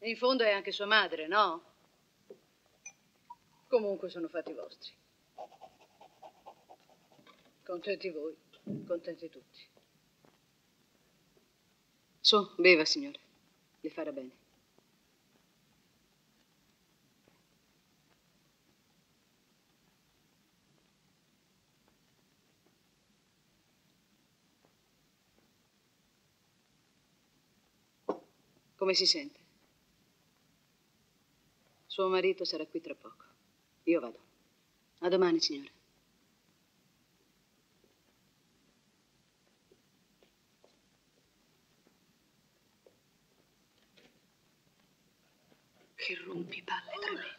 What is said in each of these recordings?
In fondo è anche sua madre, no? Comunque sono fatti vostri. Contenti voi, contenti tutti. Su, beva, signore. Le farà bene. Come si sente? Suo marito sarà qui tra poco. Io vado. A domani, signore. Che rompipalle tremenda.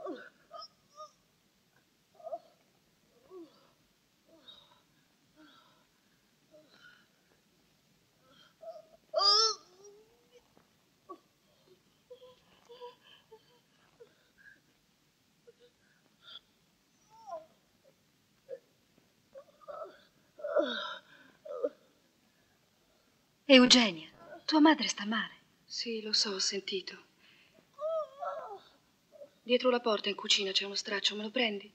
Eugenia, tua madre sta male. Sì, lo so, ho sentito. Dietro la porta in cucina c'è uno straccio, me lo prendi?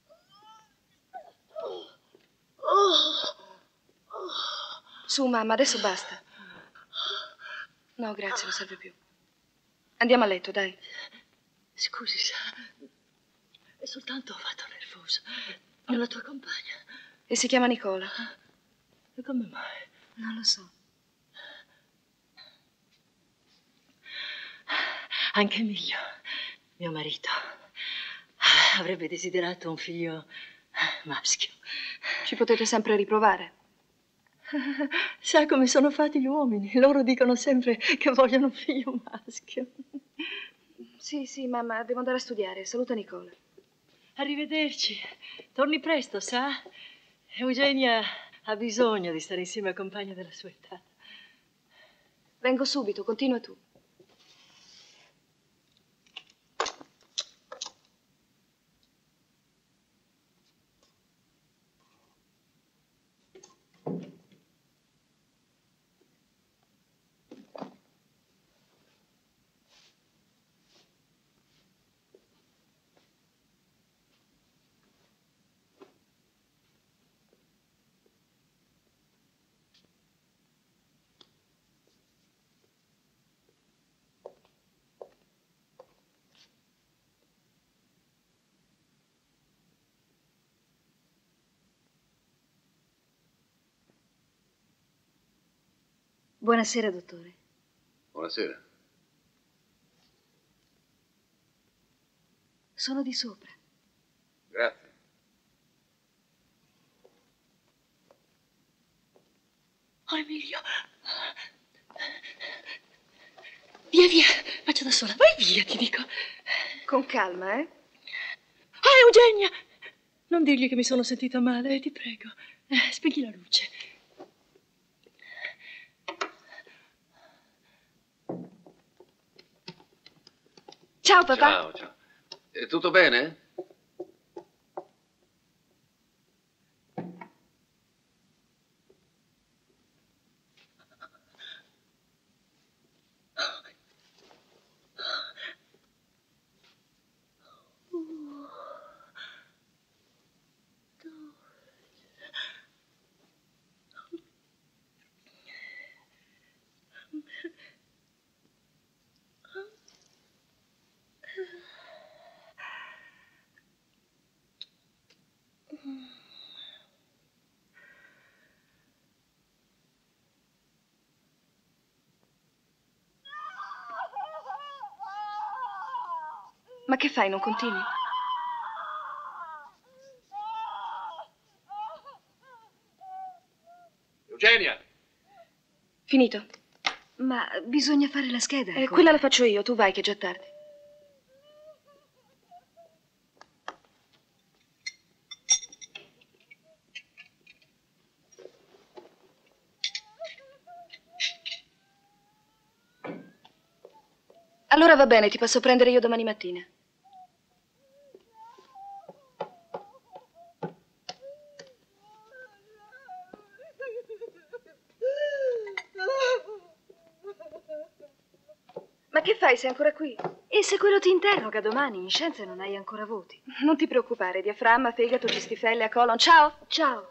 Su, mamma, adesso basta. No, grazie, non serve più. Andiamo a letto, dai. Scusi, sa, è soltanto fatto nervoso. È la tua compagna. E si chiama Nicola. E come mai? Non lo so. Anche Emilio, mio marito, avrebbe desiderato un figlio maschio. Ci potete sempre riprovare. Sa come sono fatti gli uomini? Loro dicono sempre che vogliono un figlio maschio. Sì, sì, mamma, devo andare a studiare. Saluta Nicola. Arrivederci. Torni presto, sa? Eugenia ha bisogno di stare insieme a compagni della sua età. Vengo subito, continua tu. Buonasera, dottore. Buonasera. Sono di sopra. Grazie. Oh, Emilio. Via, via. Faccio da sola. Vai via, ti dico. Con calma, eh? Ah, Eugenia! Non dirgli che mi sono sentita male, ti prego. Spegni la luce. Ciao, papà. Ciao, ciao. Tutto bene? Ma che fai, non continui? Eugenia! Finito. Ma bisogna fare la scheda ancora. Quella la faccio io, tu vai che è già tardi. Allora va bene, ti passo a prendere io domani mattina. Ma che fai? Sei ancora qui? E se quello ti interroga domani, in scienze non hai ancora voti. Non ti preoccupare, diaframma, fegato, cistifelle, a colon. Ciao! Ciao.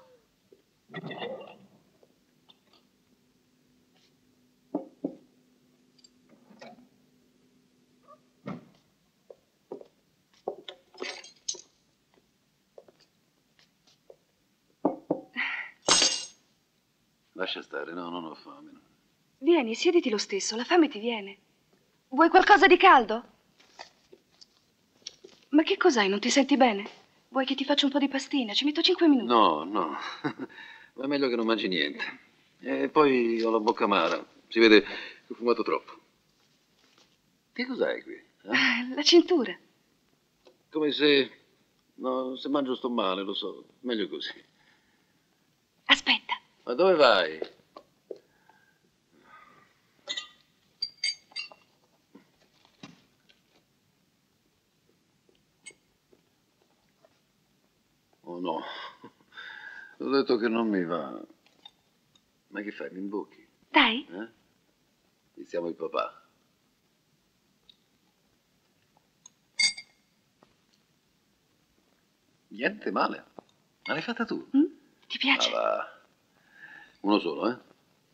Lascia stare, no, non ho fame. Vieni, siediti lo stesso, la fame ti viene. Vuoi qualcosa di caldo? Ma che cos'hai? Non ti senti bene? Vuoi che ti faccia un po' di pastina? Ci metto 5 minuti. No, no. Ma è meglio che non mangi niente. E poi ho la bocca amara. Si vede che ho fumato troppo. Che cos'hai qui? La cintura. Come se... No, se mangio sto male, lo so. Meglio così. Aspetta. Ma dove vai? Oh no, ho detto che non mi va. Ma che fai, mi imbocchi? Dai. Iniziamo il papà. Niente male. Ma l'hai fatta tu? Ti piace? Ma va. Uno solo, eh?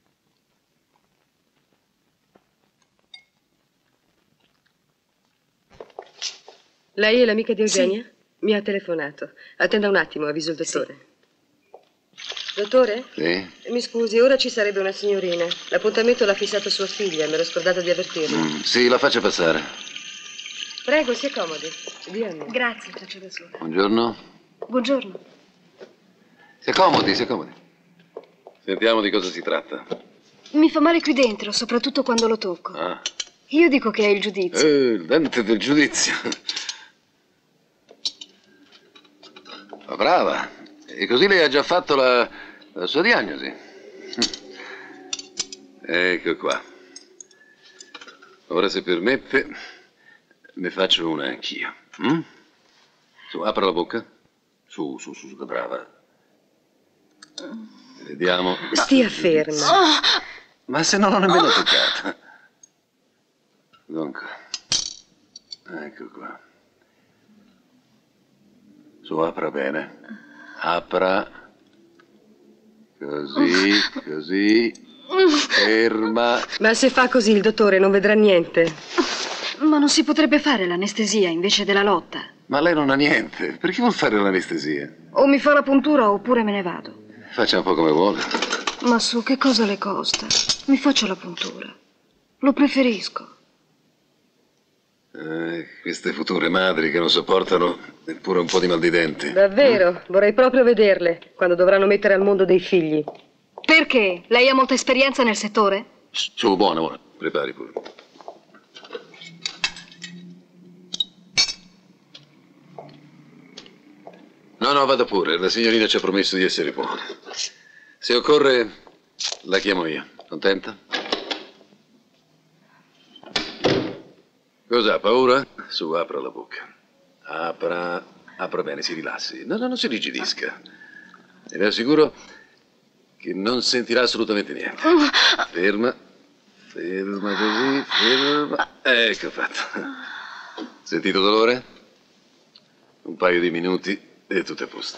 Lei è l'amica di Eugenia? Sì. Mi ha telefonato. Attenda un attimo, avviso il dottore. Sì. Dottore? Sì? Mi scusi, ora ci sarebbe una signorina. L'appuntamento l'ha fissato sua figlia, mi ero scordata di avvertirla. Sì, la faccia passare. Prego, si accomodi. Diamo. Grazie, faccio da sola. Buongiorno. Buongiorno. Si accomodi, si accomodi. Sentiamo di cosa si tratta. Mi fa male qui dentro, soprattutto quando lo tocco. Ah. Io dico che è il giudizio. Il dente del giudizio. Ma brava. E così lei ha già fatto la sua diagnosi. Ecco qua. Ora, se permette, ne faccio una anch'io. Su, apra la bocca. Su, brava. Vediamo. Stia ferma. Ma se non l'ho nemmeno toccata. Dunque. Ecco qua. Su, apra bene. Apra. Così. Ferma. Ma se fa così il dottore non vedrà niente. Ma non si potrebbe fare l'anestesia invece della lotta? Ma lei non ha niente. Perché vuol fare l'anestesia? O mi fa la puntura oppure me ne vado. Faccia un po' come vuole. Ma su, che cosa le costa? Mi faccio la puntura. Lo preferisco. Queste future madri che non sopportano neppure un po' di mal di denti. Davvero? Vorrei proprio vederle quando dovranno mettere al mondo dei figli. Perché? Lei ha molta esperienza nel settore? Su, buona. Prepari pure. No, vada pure. La signorina ci ha promesso di essere buona. Se occorre, la chiamo io. Contenta? Cosa, paura? Su, apra la bocca. Apra bene, si rilassi. No, non si rigidisca. E le assicuro che non sentirà assolutamente niente. Ferma così, ferma. Ecco fatto. Sentito dolore? Un paio di minuti e tutto è a posto.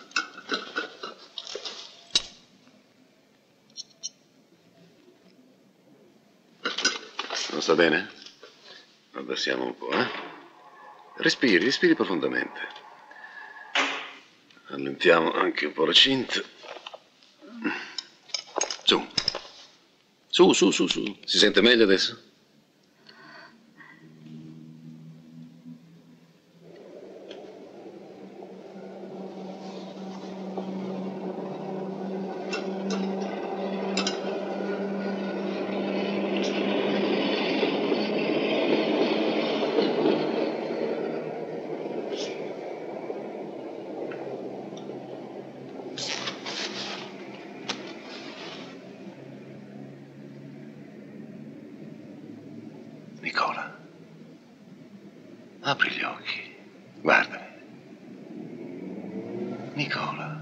Non sta bene? Abbassiamo un po', eh? Respiri profondamente. Allentiamo anche un po' la cinta. Su. Si sente meglio adesso? Nicola, apri gli occhi, guardami. Nicola.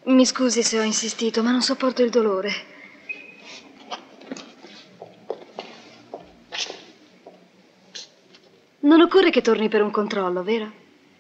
Mi scusi se ho insistito, ma non sopporto il dolore. Non occorre che torni per un controllo, vero?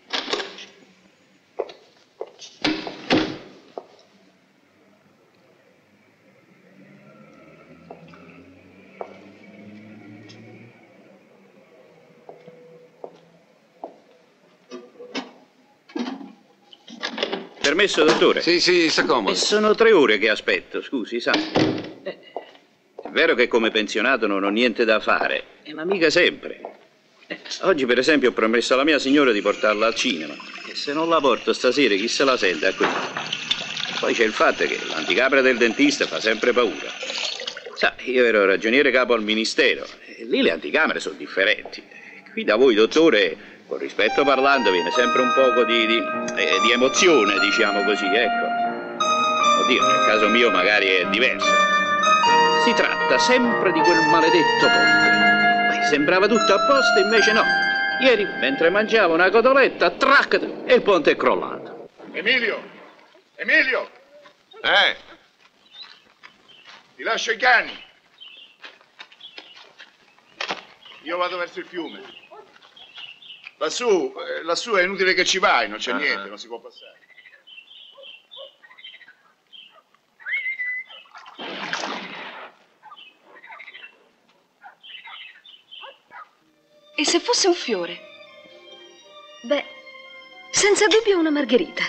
Permesso, dottore? Sì, sta comodo. Sono 3 ore che aspetto, scusi, sa. È vero che come pensionato non ho niente da fare, ma mica sempre. Oggi, per esempio, ho promesso alla mia signora di portarla al cinema. E se non la porto stasera, chi se la sente a qui? Poi c'è il fatto che l'anticamera del dentista fa sempre paura. Sa, io ero ragioniere capo al ministero, e lì le anticamere sono differenti. Qui da voi, dottore, con rispetto parlando, viene sempre un poco di emozione, diciamo così, ecco. Oddio, nel caso mio magari è diverso. Si tratta sempre di quel maledetto ponte. Sembrava tutto a posto, invece no. Ieri, mentre mangiavo una cotoletta, trac, e il ponte è crollato. Emilio! Emilio! Ti lascio i cani. Io vado verso il fiume. Lassù è inutile che ci vai, non c'è niente, non si può passare. E se fosse un fiore? Beh, senza dubbio una margherita.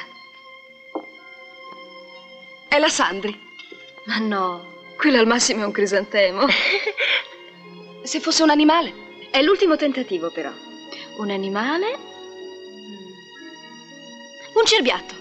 È la Sandri. Ma no, quello al massimo è un crisantemo. Se fosse un animale? È l'ultimo tentativo, però. Un animale? Un cerbiatto.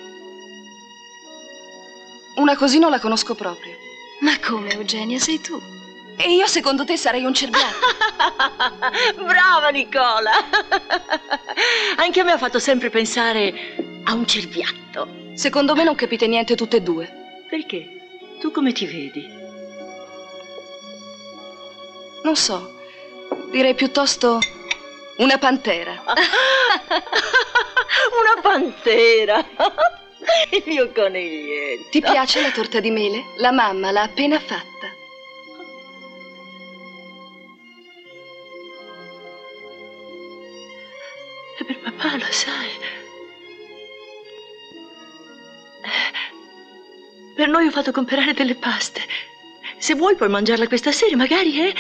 Una così non la conosco proprio. Ma come, Eugenia, sei tu? E io secondo te sarei un cerbiatto? Brava Nicola! Anche a me ha fatto sempre pensare a un cerbiatto. Secondo me non capite niente tutte e due. Perché? Tu come ti vedi? Non so, direi piuttosto una pantera. Una pantera! Il mio coniglietto. Ti piace la torta di mele? La mamma l'ha appena fatta. E per papà, lo sai. Per noi ho fatto comprare delle paste. Se vuoi puoi mangiarla questa sera, magari,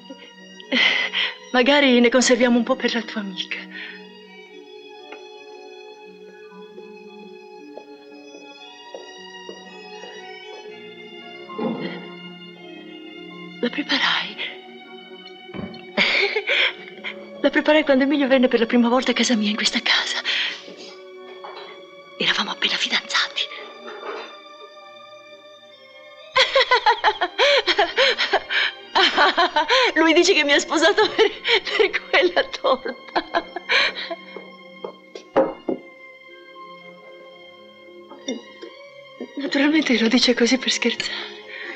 magari ne conserviamo un po' per la tua amica. La preparai. La preparai quando Emilio venne per la prima volta a casa mia in questa casa. Eravamo appena fidanzati. Lui dice che mi ha sposato per quella torta. Naturalmente lo dice così per scherzare.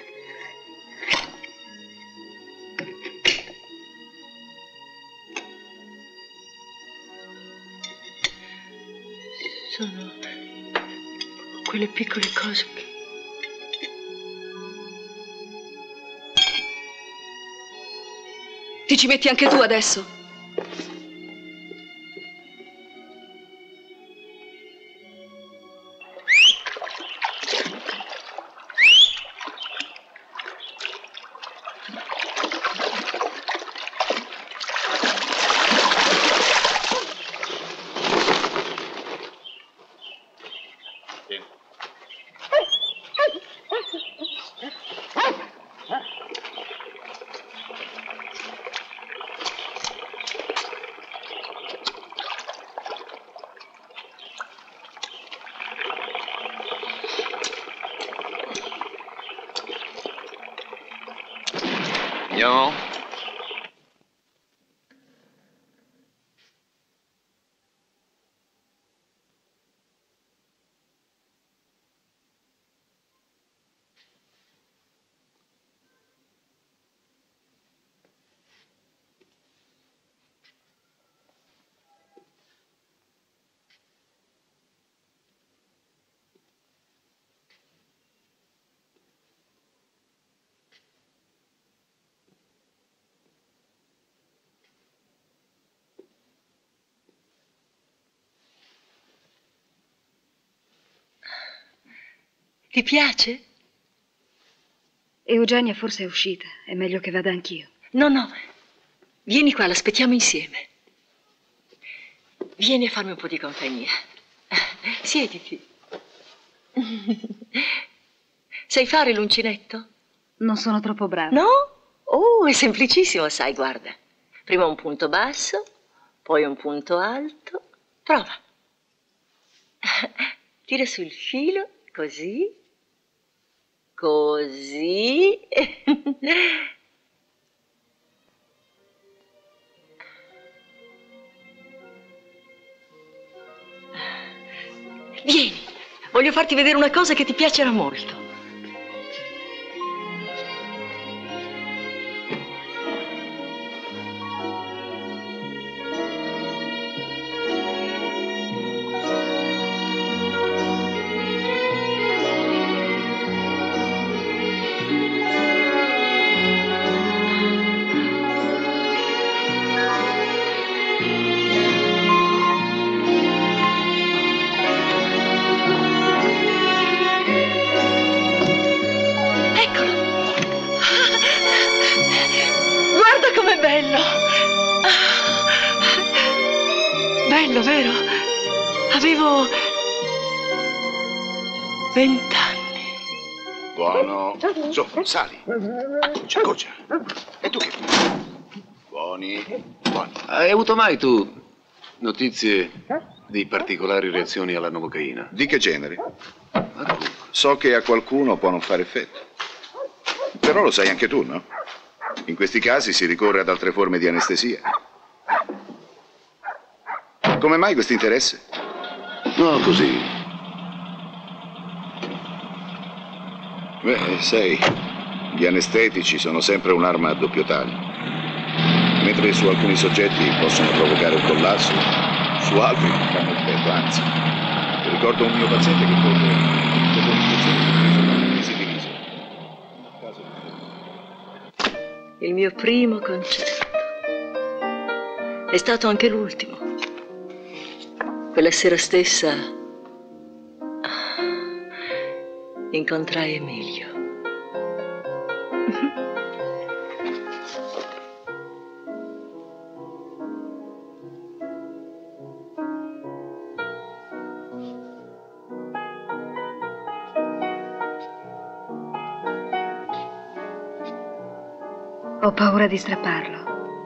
Sono quelle piccole cose che... Ti ci metti anche tu adesso? No. Ti piace? Eugenia forse è uscita. È meglio che vada anch'io. No, no. Vieni qua, l'aspettiamo insieme. Vieni a farmi un po' di compagnia. Siediti. Sai fare l'uncinetto? Non sono troppo brava. No? Oh, è semplicissimo, sai, guarda. Prima un punto basso, poi un punto alto. Prova. Tira sul filo, così. Così. Vieni, voglio farti vedere una cosa che ti piacerà molto. Bello, vero? Avevo 20 anni. Buono. Su, sali. Acconcia, acconcia. E tu che fai? Buoni, buoni. Hai avuto mai tu notizie di particolari reazioni alla novocaina? Di che genere? Ma tu? So che a qualcuno può non fare effetto. Però lo sai anche tu, no? In questi casi si ricorre ad altre forme di anestesia. Come mai questo interesse? No, così. Beh, sai, gli anestetici sono sempre un'arma a doppio taglio. Mentre su alcuni soggetti possono provocare un collasso, su altri non fanno effetto, anzi. Ricordo un mio paziente che dopo un'infezione di viso. Il mio primo concerto. È stato anche l'ultimo. Quella sera stessa incontrai Emilio. Ho paura di strapparlo.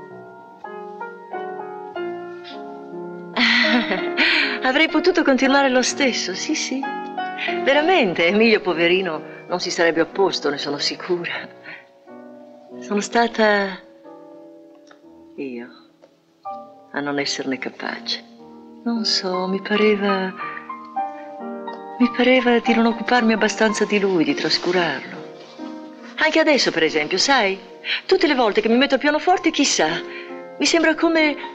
Avrei potuto continuare lo stesso, sì, sì. Veramente, Emilio, poverino, non si sarebbe opposto, ne sono sicura. Sono stata io a non esserne capace. Non so, mi pareva di non occuparmi abbastanza di lui, di trascurarlo. Anche adesso, per esempio, sai, tutte le volte che mi metto al pianoforte, chissà, mi sembra come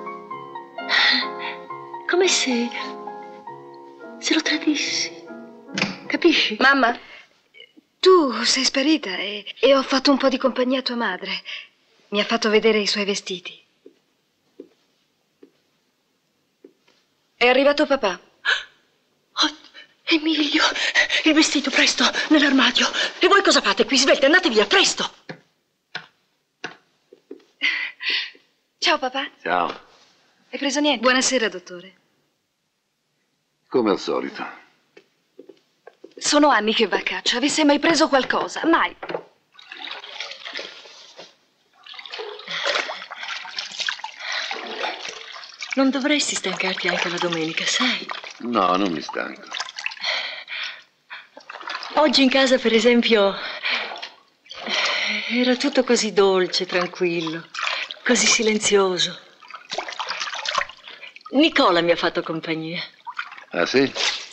se lo tradissi. Capisci? Mamma, tu sei sparita e ho fatto un po' di compagnia a tua madre. Mi ha fatto vedere i suoi vestiti. È arrivato papà. Oh, Emilio, il vestito, presto, nell'armadio. E voi cosa fate qui? Svelte, andate via, presto. Ciao papà. Ciao. Hai preso niente? Buonasera, dottore. Come al solito. Sono anni che va a caccia. Avesse mai preso qualcosa? Mai. Non dovresti stancarti anche la domenica, sai? No, non mi stanco. Oggi in casa, per esempio, era tutto così dolce, tranquillo, così silenzioso. Nicola mi ha fatto compagnia. Ah, sì?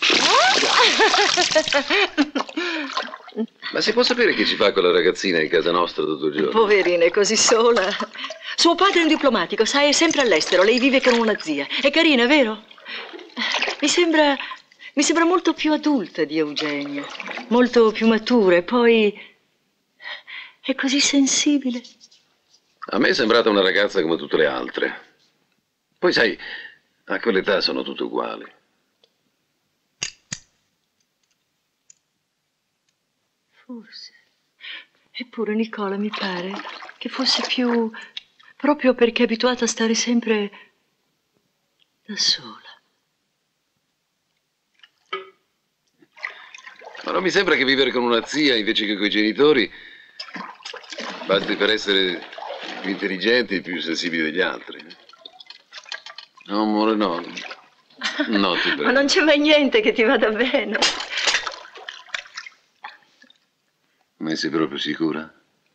Ma si può sapere che ci fa quella ragazzina in casa nostra tutto il giorno? Poverina, è così sola. Suo padre è un diplomatico, sai, è sempre all'estero. Lei vive con una zia. È carina, vero? Mi sembra molto più adulta di Eugenia, molto più matura e poi è così sensibile. A me è sembrata una ragazza come tutte le altre. Poi sai, a quell'età sono tutte uguali. Forse. Eppure Nicola mi pare che fosse più... proprio perché è abituata a stare sempre da sola. Ma non mi sembra che vivere con una zia invece che con i genitori basti per essere più intelligenti e più sensibili degli altri. No, amore, no. No, ti prego. Ma non c'è mai niente che ti vada bene. Ne sei proprio sicura?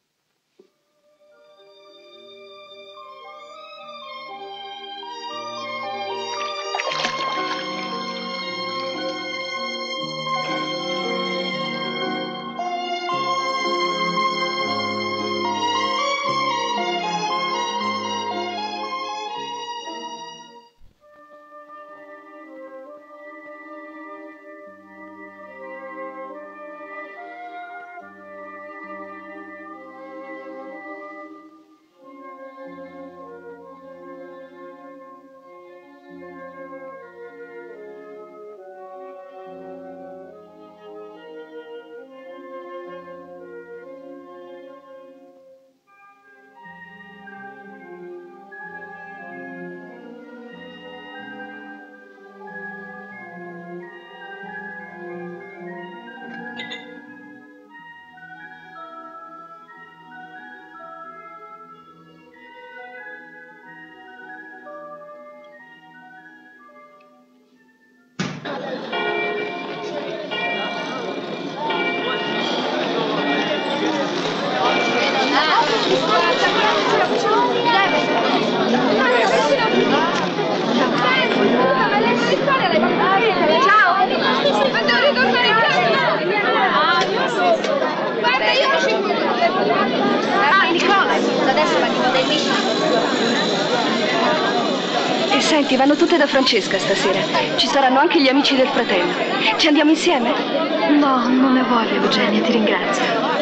E senti, vanno tutte da Francesca stasera. Ci saranno anche gli amici del fratello. Ci andiamo insieme? No, non ne voglio, Eugenia, ti ringrazio.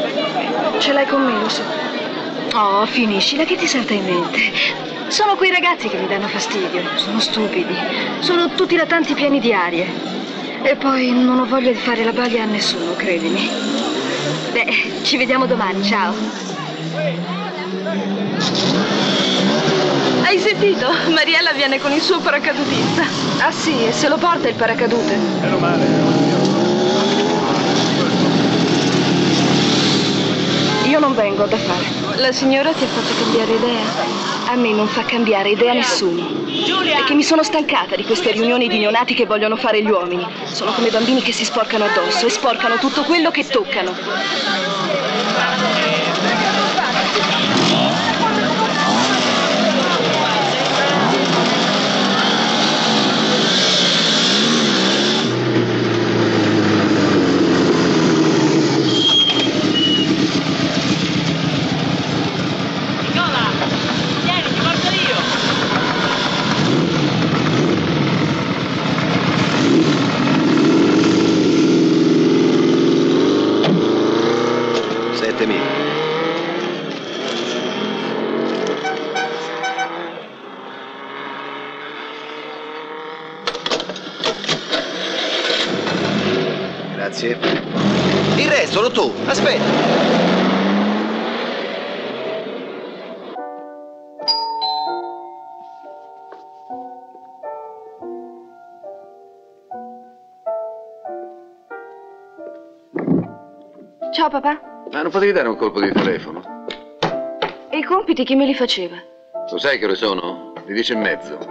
Ce l'hai con me, lo so. Oh, finiscila, che ti salta in mente? Sono quei ragazzi che mi danno fastidio. Sono stupidi. Sono tutti latanti pieni di arie. E poi non ho voglia di fare la balia a nessuno, credimi. Beh, ci vediamo domani, ciao. Hai sentito? Mariella viene con il suo paracadutista. Ah sì, e se lo porta il paracadute. Meno male. Io non vengo da fare. La signora ti ha fatto cambiare idea? A me non fa cambiare idea a nessuno. È che mi sono stancata di queste riunioni di neonati che vogliono fare gli uomini. Sono come bambini che si sporcano addosso e sporcano tutto quello che toccano. Grazie. Il resto lo tu, aspetta. Ciao papà. Ma non potevi dare un colpo di telefono? E i compiti chi me li faceva? Lo sai che ore sono? Le 10:30.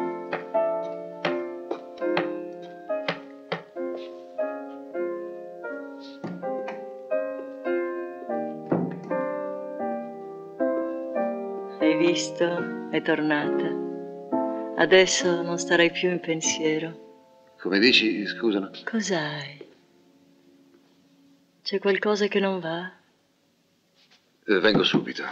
Hai visto? È tornata. Adesso non starai più in pensiero. Come dici, scusano? Cos'hai? C'è qualcosa che non va? Vengo subito.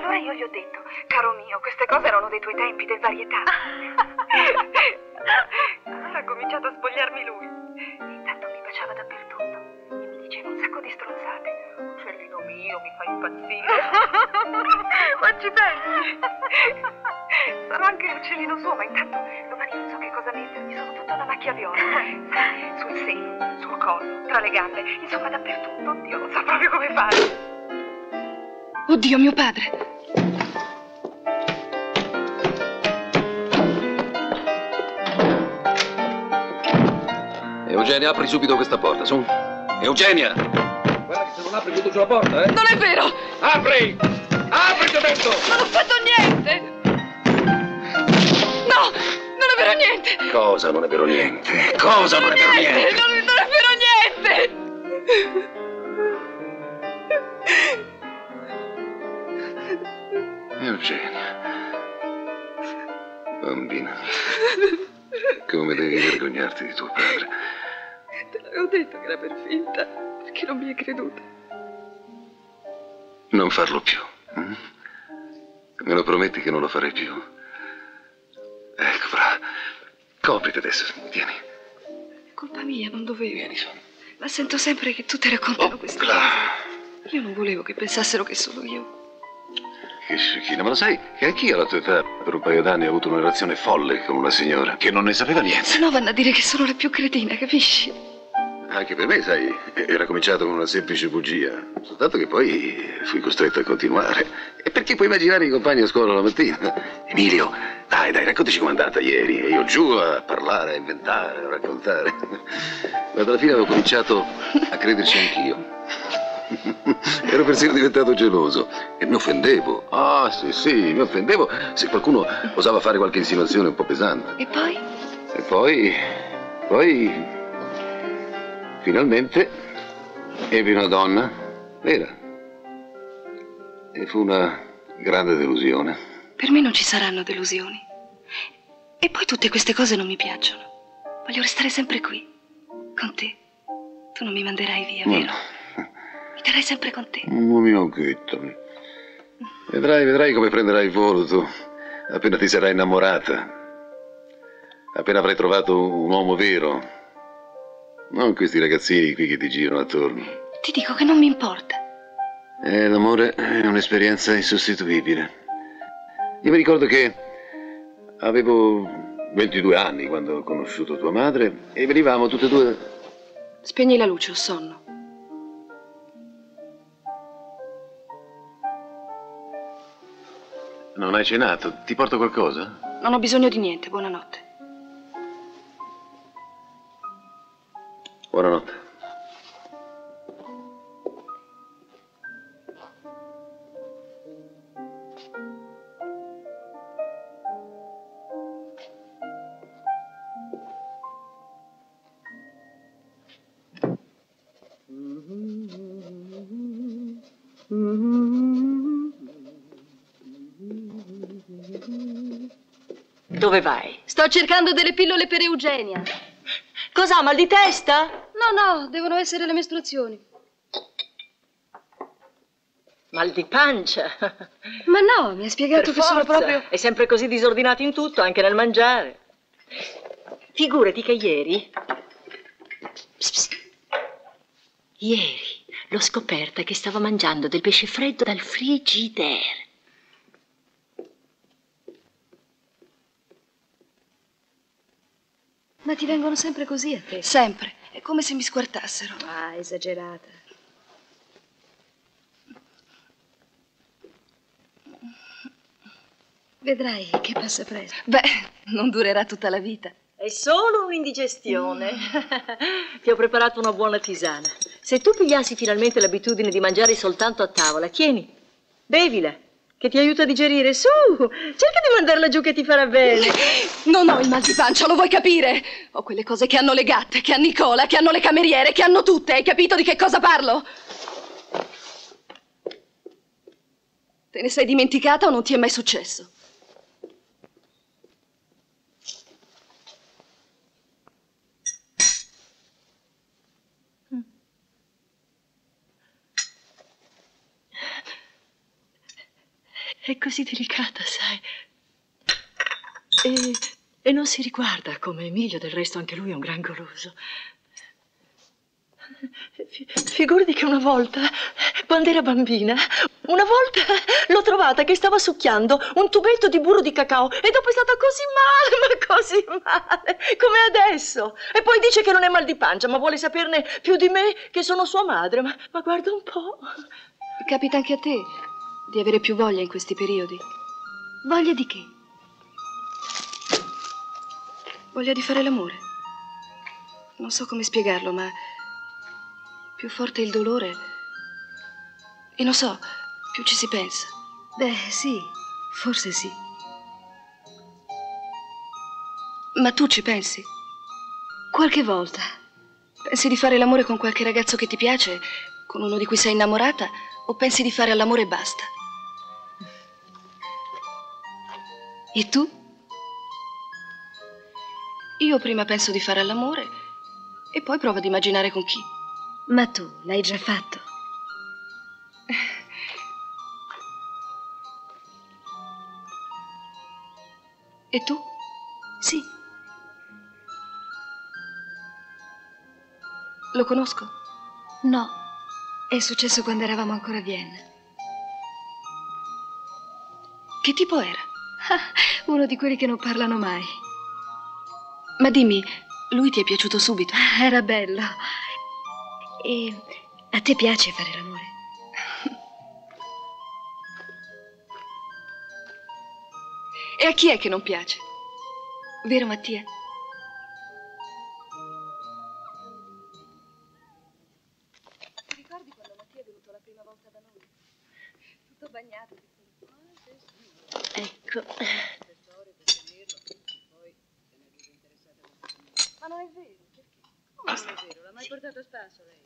allora io gli ho detto, caro mio, queste cose erano dei tuoi tempi, del varietà. Allora ha cominciato a spogliarmi lui. Intanto mi baciava dappertutto e mi diceva un sacco di stronzate. Uccellino mio, mi fai impazzire. Ma ci pensi? Sarò anche l'uccellino suo, ma intanto domani non so che cosa mettermi, sono tutta una macchia viola. Sul seno, sul collo, tra le gambe, insomma dappertutto. Oddio, non so proprio come fare. Oddio, mio padre! Eugenia, apri subito questa porta, su. Eugenia! Guarda che se non apri butto giù la porta, Non è vero! Apri! Apri, ti ho detto! Non ho fatto niente! No! Non è vero niente! Cosa non è vero niente? Cosa non è vero niente? Non è vero niente! Eugenia. Bambina. Come devi vergognarti di tuo padre. Te l'avevo detto che era per finta, perché non mi hai creduta. Non farlo più. Me lo prometti che non lo farei più? Ecco, brava. Copriti adesso, tieni. È colpa mia, non dovevo. Vieni su. Ma sento sempre che tutte raccontano queste cose. Io non volevo che pensassero che sono io. Che scicchina, ma lo sai che anch'io alla tua età per un paio d'anni ho avuto una relazione folle con una signora che non ne sapeva niente. Se no vanno a dire che sono la più cretina, capisci? Anche per me, sai, era cominciato con una semplice bugia, soltanto che poi fui costretto a continuare. E perché puoi immaginare i compagni a scuola la mattina? Emilio, dai, raccontaci com'è andata ieri. E io giù a parlare, a inventare, a raccontare. Ma alla fine avevo cominciato a crederci anch'io. Ero persino diventato geloso e mi offendevo. Ah, sì, mi offendevo se qualcuno osava fare qualche insinuazione un po' pesante. E poi? E poi, finalmente, ebbi una donna vera. E fu una grande delusione. Per me non ci saranno delusioni. E poi tutte queste cose non mi piacciono. Voglio restare sempre qui, con te. Tu non mi manderai via, vero? Mi terrai sempre con te. Oh, mio ghetto. Vedrai come prenderai il volo tu, appena ti sarai innamorata. Appena avrai trovato un uomo vero. Non questi ragazzini qui che ti girano attorno. Ti dico che non mi importa. L'amore è un'esperienza insostituibile. Io mi ricordo che avevo 22 anni quando ho conosciuto tua madre e venivamo tutte e due. Spegni la luce, ho sonno. Non hai cenato? Ti porto qualcosa? Non ho bisogno di niente, buonanotte. Buonanotte. Dove vai? Sto cercando delle pillole per Eugenia. Cos'ha, mal di testa? No, devono essere le mestruazioni. Mal di pancia. Ma no, mi ha spiegato che sono proprio... È sempre così disordinato in tutto, anche nel mangiare. Figurati che ieri... Ieri l'ho scoperta che stava mangiando del pesce freddo dal frigidaire. Ma ti vengono sempre così a te? Sempre. È come se mi squartassero. Ah, esagerata. Vedrai che passa presto. Beh, non durerà tutta la vita. È solo un'indigestione. Ti ho preparato una buona tisana. Se tu pigliassi finalmente l'abitudine di mangiare soltanto a tavola, tieni, bevila, che ti aiuta a digerire. Su, cerca di mandarla giù che ti farà bene. Non ho il mal di pancia, lo vuoi capire? Ho quelle cose che hanno le gatte, che ha Nicola, che hanno le cameriere, che hanno tutte. Hai capito di che cosa parlo? Te ne sei dimenticata o non ti è mai successo? è così delicata, sai. E non si riguarda come Emilio, del resto anche lui è un gran goloso. Figurati che una volta, quando era bambina, una volta l'ho trovata che stava succhiando un tubetto di burro di cacao e dopo è stata così male, ma così male, come adesso. E poi dice che non è mal di pancia, ma vuole saperne più di me, che sono sua madre. Ma guarda un po'. Capita anche a te di avere più voglia in questi periodi? Voglia di che? Voglia di fare l'amore. Non so come spiegarlo, ma più forte è il dolore e non so, più ci si pensa. Beh, sì, forse sì. Ma tu ci pensi? Qualche volta. Pensi di fare l'amore con qualche ragazzo che ti piace, con uno di cui sei innamorata, o pensi di fare all'amore e basta? E tu? Io prima penso di fare all'amore e poi provo ad immaginare con chi. Ma tu l'hai già fatto? E tu? Sì. Lo conosco? No, è successo quando eravamo ancora a Vienna. Che tipo era? Uno di quelli che non parlano mai. Ma dimmi, lui ti è piaciuto subito? Era bello. E a te piace fare l'amore? E a chi è che non piace? Vero, Mattia? Ti ricordi quando Mattia è venuto la prima volta da noi? Tutto bagnato. Ecco. Ma non è vero, perché? Come non è vero? L'ha mai portato a spasso lei?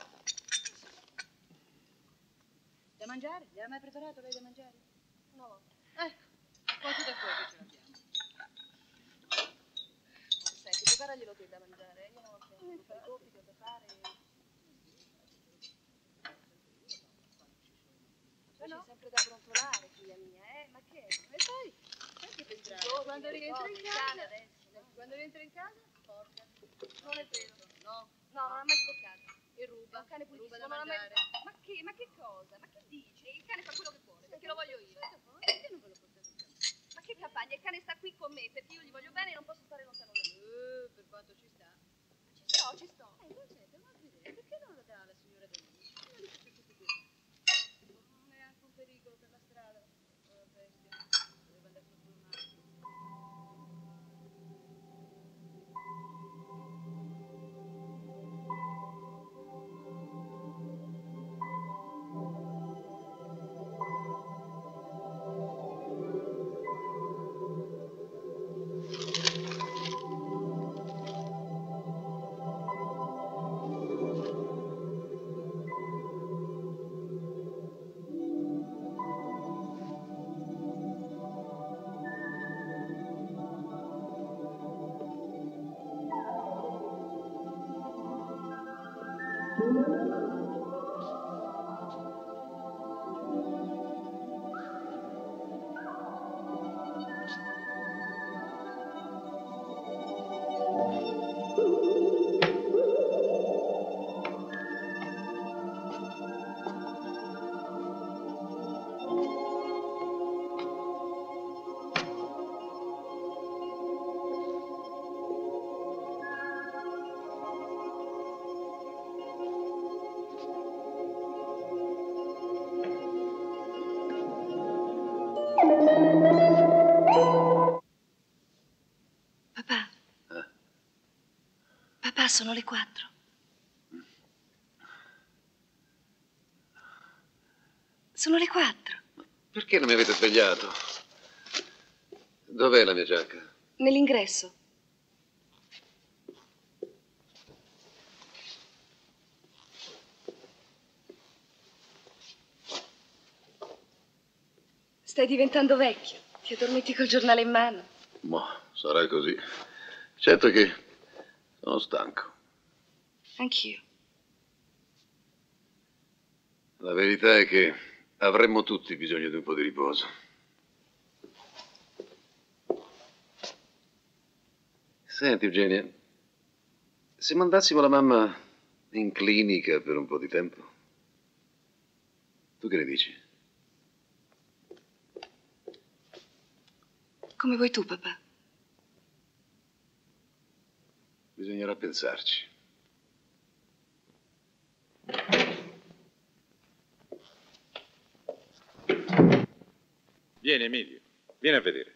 Da mangiare? Gli ha mai preparato lei da mangiare? Una volta. Ecco, quanto da fuoco ce l'abbiamo. Senti, preparaglielo te da mangiare, io non ho tempo, devo fare i compiti, ho da fare. Poi c'è sempre da brontolare, figlia mia, ma che? E poi, senti per strada, Quando rientra in casa, quando rientra in casa, porca. non è vero. No, No, non ha mai sporcato. e ruba, È un cane ruba pulitissimo, da non ha mai... mangiare. Ma che cosa? Ma che dici? Il cane fa quello che vuole, perché lo voglio io. Perché non ve lo portate in casa? Ma che campagna? Il cane sta qui con me, perché io gli voglio bene e non posso stare lontano da lui. Per quanto ci sta. Ci sto, ci sto. Concetta, ma vedere, perché non la dà alla signora Denise? Non li faccio tutti così. Non è anche un pericolo per la strada. Oh, bestia, doveva andare sotto una macchina. Papà. Papà, sono le 4. Sono le 4. Perché non mi avete svegliato? Dov'è la mia giacca? Nell'ingresso. Stai diventando vecchio. Ti addormenti col giornale in mano. Ma sarà così. Certo che sono stanco. Anch'io. La verità è che avremmo tutti bisogno di un po' di riposo. Senti, Eugenia, se mandassimo la mamma in clinica per un po' di tempo, tu che ne dici? Come vuoi tu, papà? Bisognerà pensarci. Vieni, Emilio, vieni a vedere.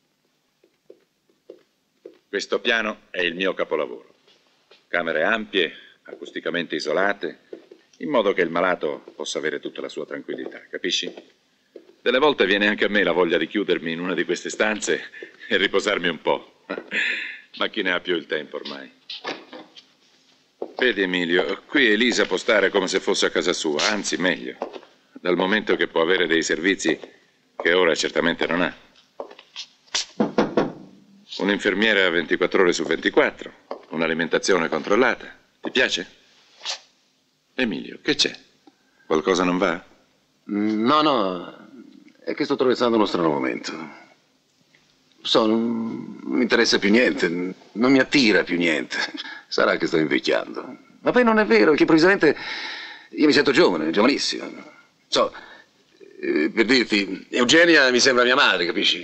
Questo piano è il mio capolavoro. Camere ampie, acusticamente isolate, in modo che il malato possa avere tutta la sua tranquillità, capisci? Delle volte viene anche a me la voglia di chiudermi in una di queste stanze e riposarmi un po'. Ma chi ne ha più il tempo ormai? Vedi, Emilio, qui Elisa può stare come se fosse a casa sua, anzi meglio, dal momento che può avere dei servizi che ora certamente non ha. Un'infermiera 24 ore su 24, un'alimentazione controllata. Ti piace? Emilio, che c'è? Qualcosa non va? No, è che sto attraversando uno strano momento. Non mi interessa più niente, non mi attira più niente. Sarà che sto invecchiando. Ma poi non è vero, perché improvvisamente io mi sento giovane, giovanissimo. Per dirti, Eugenia mi sembra mia madre, capisci?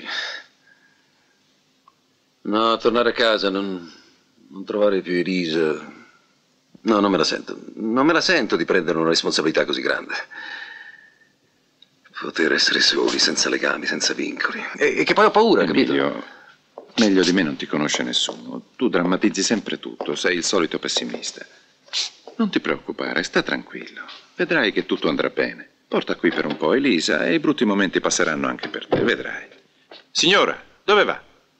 No, tornare a casa, non trovare più Elisa. No, non me la sento. Non me la sento di prendere una responsabilità così grande. Poter essere soli, senza legami, senza vincoli. E che poi ho paura, capito? Emilio, meglio di me non ti conosce nessuno. Tu drammatizzi sempre tutto, sei il solito pessimista. Non ti preoccupare, sta tranquillo. Vedrai che tutto andrà bene. Porta qui per un po' Elisa e i brutti momenti passeranno anche per te, vedrai. Signora, dove va?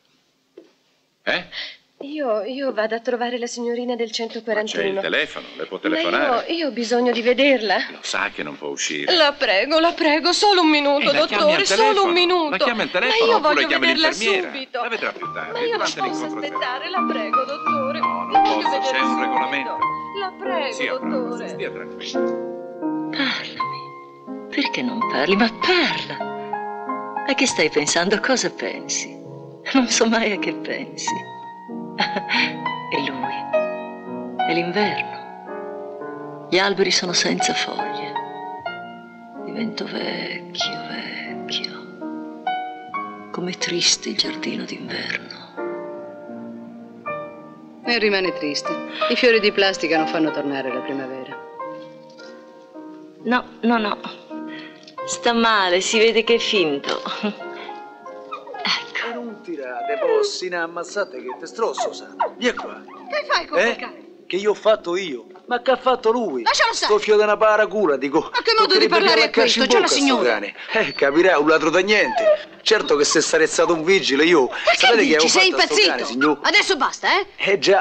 Io vado a trovare la signorina del 141. Ma c'è il telefono, le può telefonare. Ma io ho bisogno di vederla. Lo sa che non può uscire. La prego, solo un minuto, dottore, solo un minuto. La chiama il telefono, ma io oppure voglio chiama vederla l'infermiera. subito. La vedrà più tardi. Ma io non durante posso l'incontro. aspettare, la prego, dottore. No, non Voglio posso, vederla c'è un subito. regolamento. La prego, Sia bravo, dottore. stia tranquillo. Parlami. Perché non parli? Ma parla. A che stai pensando? Cosa pensi? Non so mai a che pensi. E lui? È l'inverno. Gli alberi sono senza foglie. Divento vecchio. Com'è triste il giardino d'inverno. E rimane triste. I fiori di plastica non fanno tornare la primavera. No. Sta male, si vede che è finto. E non tirate, possina, ammazzate che te strosso, sa. Via qua. Che fai con quel cane? Che io ho fatto io. Ma che ha fatto lui? Lascialo stare. Sto fio da una paracula, dico. Ma che modo di parlare è questo? C'è la signora. Capirai, un ladro da niente. Certo che se sarei stato un vigile io. Ma che sapete dici? che Sei avevo fatto a sto cane, impazzito? signor? Adesso basta, eh? Già.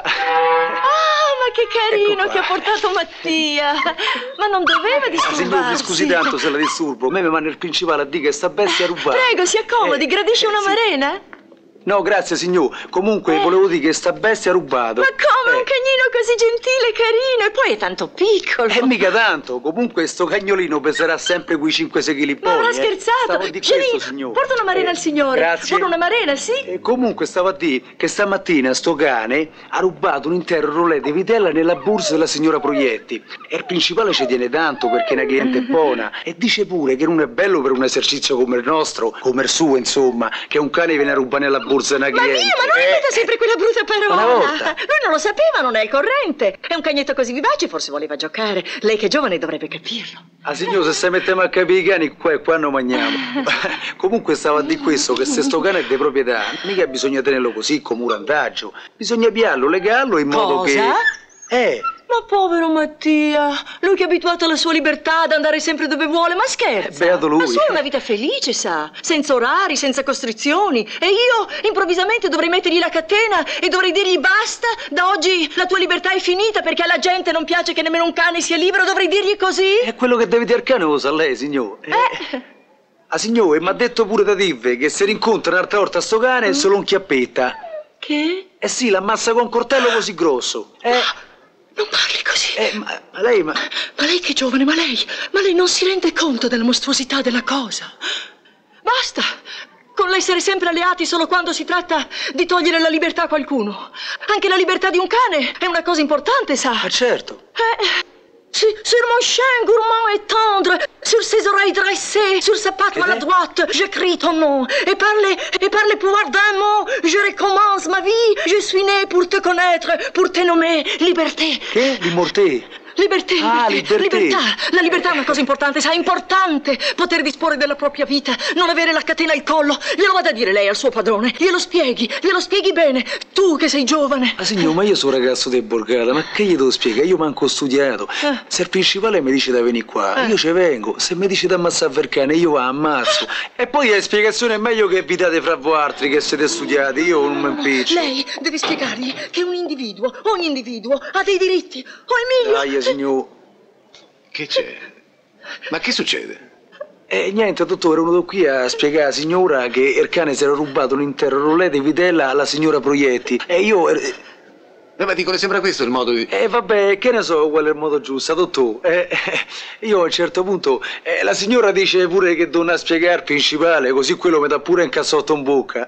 Ma che carino Ecco qua. che ha portato Mattia! Ma non doveva disturbarsi. Signor, mi scusi tanto se la disturbo. A me mi manda il principale a dire che sta bestia rubata. Prego, si accomodi, gradisce una sì. marena? No, grazie, signor. Comunque, volevo dire che sta bestia ha rubato. Ma come? Un cagnino così gentile e carino, e poi è tanto piccolo. Mica tanto. Comunque, sto cagnolino peserà sempre quei 5-6 kg Ma poi. avrà scherzato? Stavo di Vieni, questo, signor. porta una marena al signore. Grazie. Vuole una marena, sì? E comunque stavo a dire che stamattina sto cane ha rubato un intero rolè di vitella nella borsa della signora Proietti. E il principale ci tiene tanto perché è una cliente buona. E dice pure che non è bello per un esercizio come il nostro, come il suo, insomma, che un cane viene a rubare nella borsa di una cliente. Ma non ripeta sempre quella brutta parola. Una volta. Lui non lo sapeva, non è al corrente. È un cagnetto così vivace, forse voleva giocare. Lei che è giovane dovrebbe capirlo. Signor, se se mettiamo a capire i cani qua e qua non mangiamo. Comunque stavo a dire questo, che se sto cane è di proprietà, mica bisogna tenerlo così come un randaggio. Bisogna piarlo, legarlo in modo Cosa? che... Ma povero Mattia, lui che è abituato alla sua libertà ad andare sempre dove vuole, ma scherza. Beato lui. La sua è una vita felice, sa, senza orari, senza costrizioni. E io improvvisamente dovrei mettergli la catena e dovrei dirgli basta, da oggi la tua libertà è finita perché alla gente non piace che nemmeno un cane sia libero, dovrei dirgli così? È quello che deve dire il cane, lo sa lei, signor. Signore, mi ha detto pure da Tive che se rincontra un'altra volta sto cane è solo un chiappetta. Che? Sì, l'ammazza con un coltello così grosso. Non parli così. Ma lei... Ma lei che è giovane, ma lei non si rende conto della mostruosità della cosa. Basta! con l'essere sempre alleati solo quando si tratta di togliere la libertà a qualcuno. Anche la libertà di un cane è una cosa importante, sa. Ma certo. Sur mon chien gourmand et tendre, sur ses oreilles dressées, sur sa patte maladroite, j'écris ton nom. Et par les pouvoirs d'un mot, je recommence ma vie. Je suis né pour te connaître, pour te nommer liberté. Che? L'immorté? Liberté, Ah, liberté. libertà. La libertà è una cosa importante, sa, importante. Poter disporre della propria vita, non avere la catena al collo. Glielo vada a dire lei al suo padrone. Glielo spieghi bene. Tu che sei giovane. Ma signor, ma io sono ragazzo di Borgata, ma che gli devo spiegare? Io manco ho studiato. Se il principale mi dice da venire qua, io ci vengo. Se mi dice da ammazzare il cane, io va ammazzo. E poi la spiegazione è meglio che evitate fra voi altri che siete studiati. Io non mi impiccio. Lei deve spiegargli che un individuo, ogni individuo, ha dei diritti. Oh, Emilio! Signor. Che c'è? Ma che succede? Niente, dottore, venuto qui a spiegare alla signora che il cane si era rubato un intero roulé di vitella alla signora Proietti. E io... Ma dico, le sembra questo il modo di... vabbè, che ne so qual è il modo giusto, dottore. Io a un certo punto... la signora dice pure che donna spiegare il principale, così quello mi dà pure un cazzotto in bocca.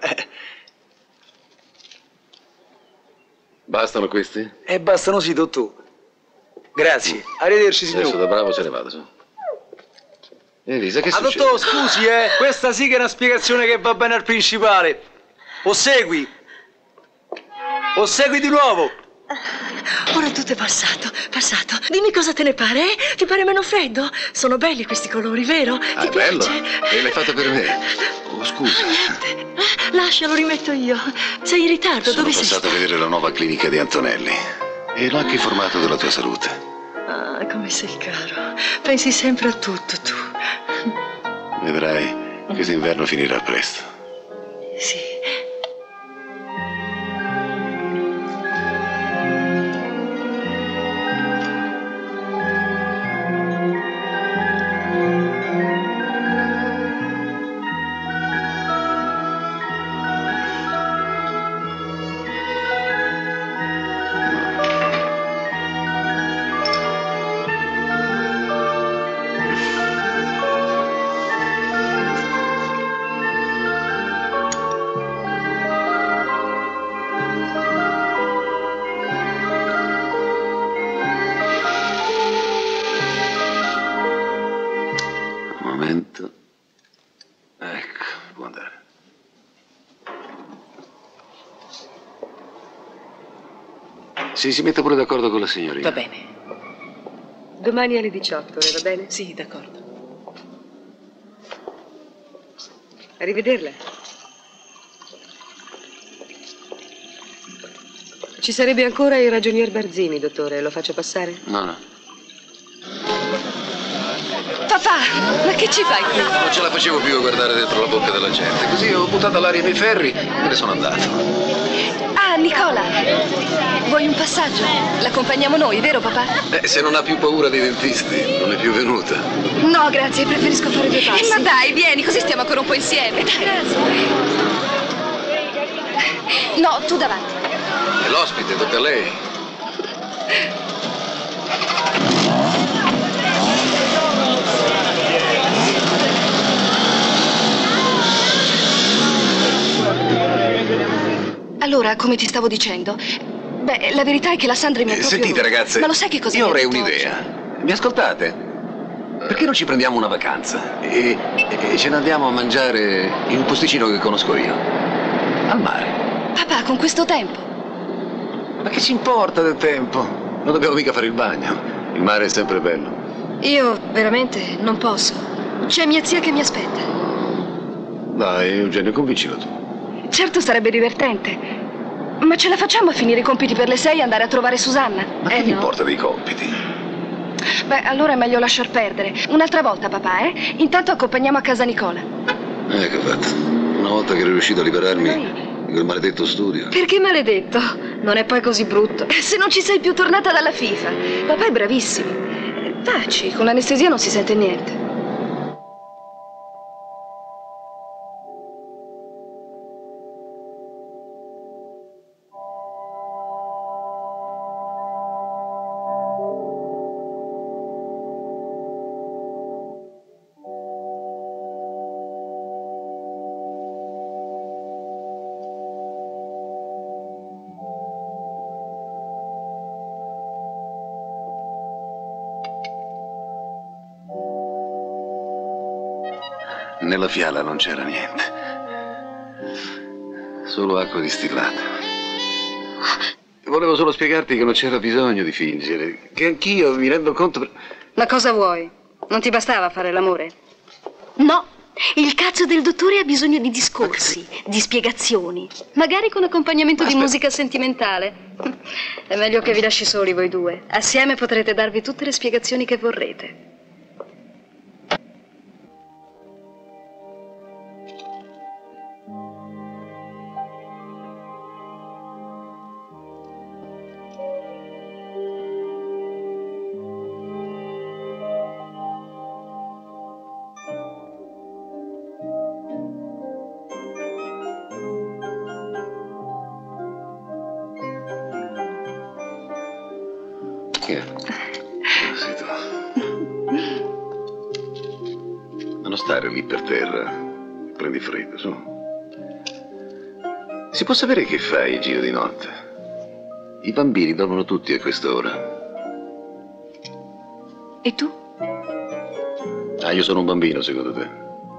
Bastano questi? Bastano sì, dottore. Grazie. Arrivederci, signore. Adesso da bravo se ne vado, su. Elisa, che succede? Dottore, scusi, questa sì che è una spiegazione che va bene al principale. O segui di nuovo. Ora tutto è passato. Dimmi cosa te ne pare, Ti pare meno freddo? Sono belli questi colori, vero? Ah, Ti è bello. piace? E l'hai fatto per me. Oh, scusa. Niente. Lascia, lo rimetto io. Sei in ritardo, Sono dove sei passato a stato? vedere la nuova clinica di Antonelli. E l'ho anche informato della tua salute. Ah, come sei caro. Pensi sempre a tutto, tu. Vedrai, questo inverno finirà presto. Sì. Ecco, può andare. Sì, si metta pure d'accordo con la signorina. Va bene. Domani alle 18, va bene? Sì, d'accordo. Arrivederla. Ci sarebbe ancora il ragionier Barzini, dottore. Lo faccio passare? No. Papà, ma che ci fai qui? Non ce la facevo più a guardare dentro la bocca della gente. Così ho buttato all'aria i miei ferri e me ne sono andato. Ah, Nicola, vuoi un passaggio? L'accompagniamo noi, vero papà? Se non ha più paura dei dentisti, non è più venuta. No, grazie, preferisco fare due passi. Ma dai, vieni, così stiamo ancora un po' insieme. Grazie. No, tu davanti. E l'ospite, tocca a lei. Allora, come ti stavo dicendo, beh, la verità è che la Sandra mi ha proprio... Sentite, ragazze, Ma lo sai che cosa io mi ha avrei detto un'idea. Mi ascoltate? Perché non ci prendiamo una vacanza e ce ne andiamo a mangiare in un posticino che conosco io? Al mare. Papà, con questo tempo? Ma che ci importa del tempo? Non dobbiamo mica fare il bagno. Il mare è sempre bello. Io veramente non posso. C'è mia zia che mi aspetta. Dai, Eugenio, convincilo tu. Certo sarebbe divertente. Ma ce la facciamo a finire i compiti per le 6 e andare a trovare Susanna? Ma che no? ti importa dei compiti? Beh, allora è meglio lasciar perdere. Un'altra volta, papà, eh? Intanto accompagniamo a casa Nicola. Che fatto? Una volta che ero riuscito a liberarmi di quel maledetto studio. Perché maledetto? Non è poi così brutto. Se non ci sei più tornata dalla FIFA. Papà è bravissimo. Taci, con l'anestesia non si sente niente. Nella fiala non c'era niente. Solo acqua distillata. Volevo solo spiegarti che non c'era bisogno di fingere. Che anch'io mi rendo conto... Ma cosa vuoi? Non ti bastava fare l'amore? No, il cazzo del dottore ha bisogno di discorsi, di spiegazioni. Magari con accompagnamento di musica sentimentale. È meglio che vi lasci soli voi due. Assieme potrete darvi tutte le spiegazioni che vorrete. Sei tu. Ma non stare lì per terra. Prendi freddo, su. Si può sapere che fai il giro di notte? I bambini dormono tutti a quest'ora. E tu? Ah, io sono un bambino, secondo te?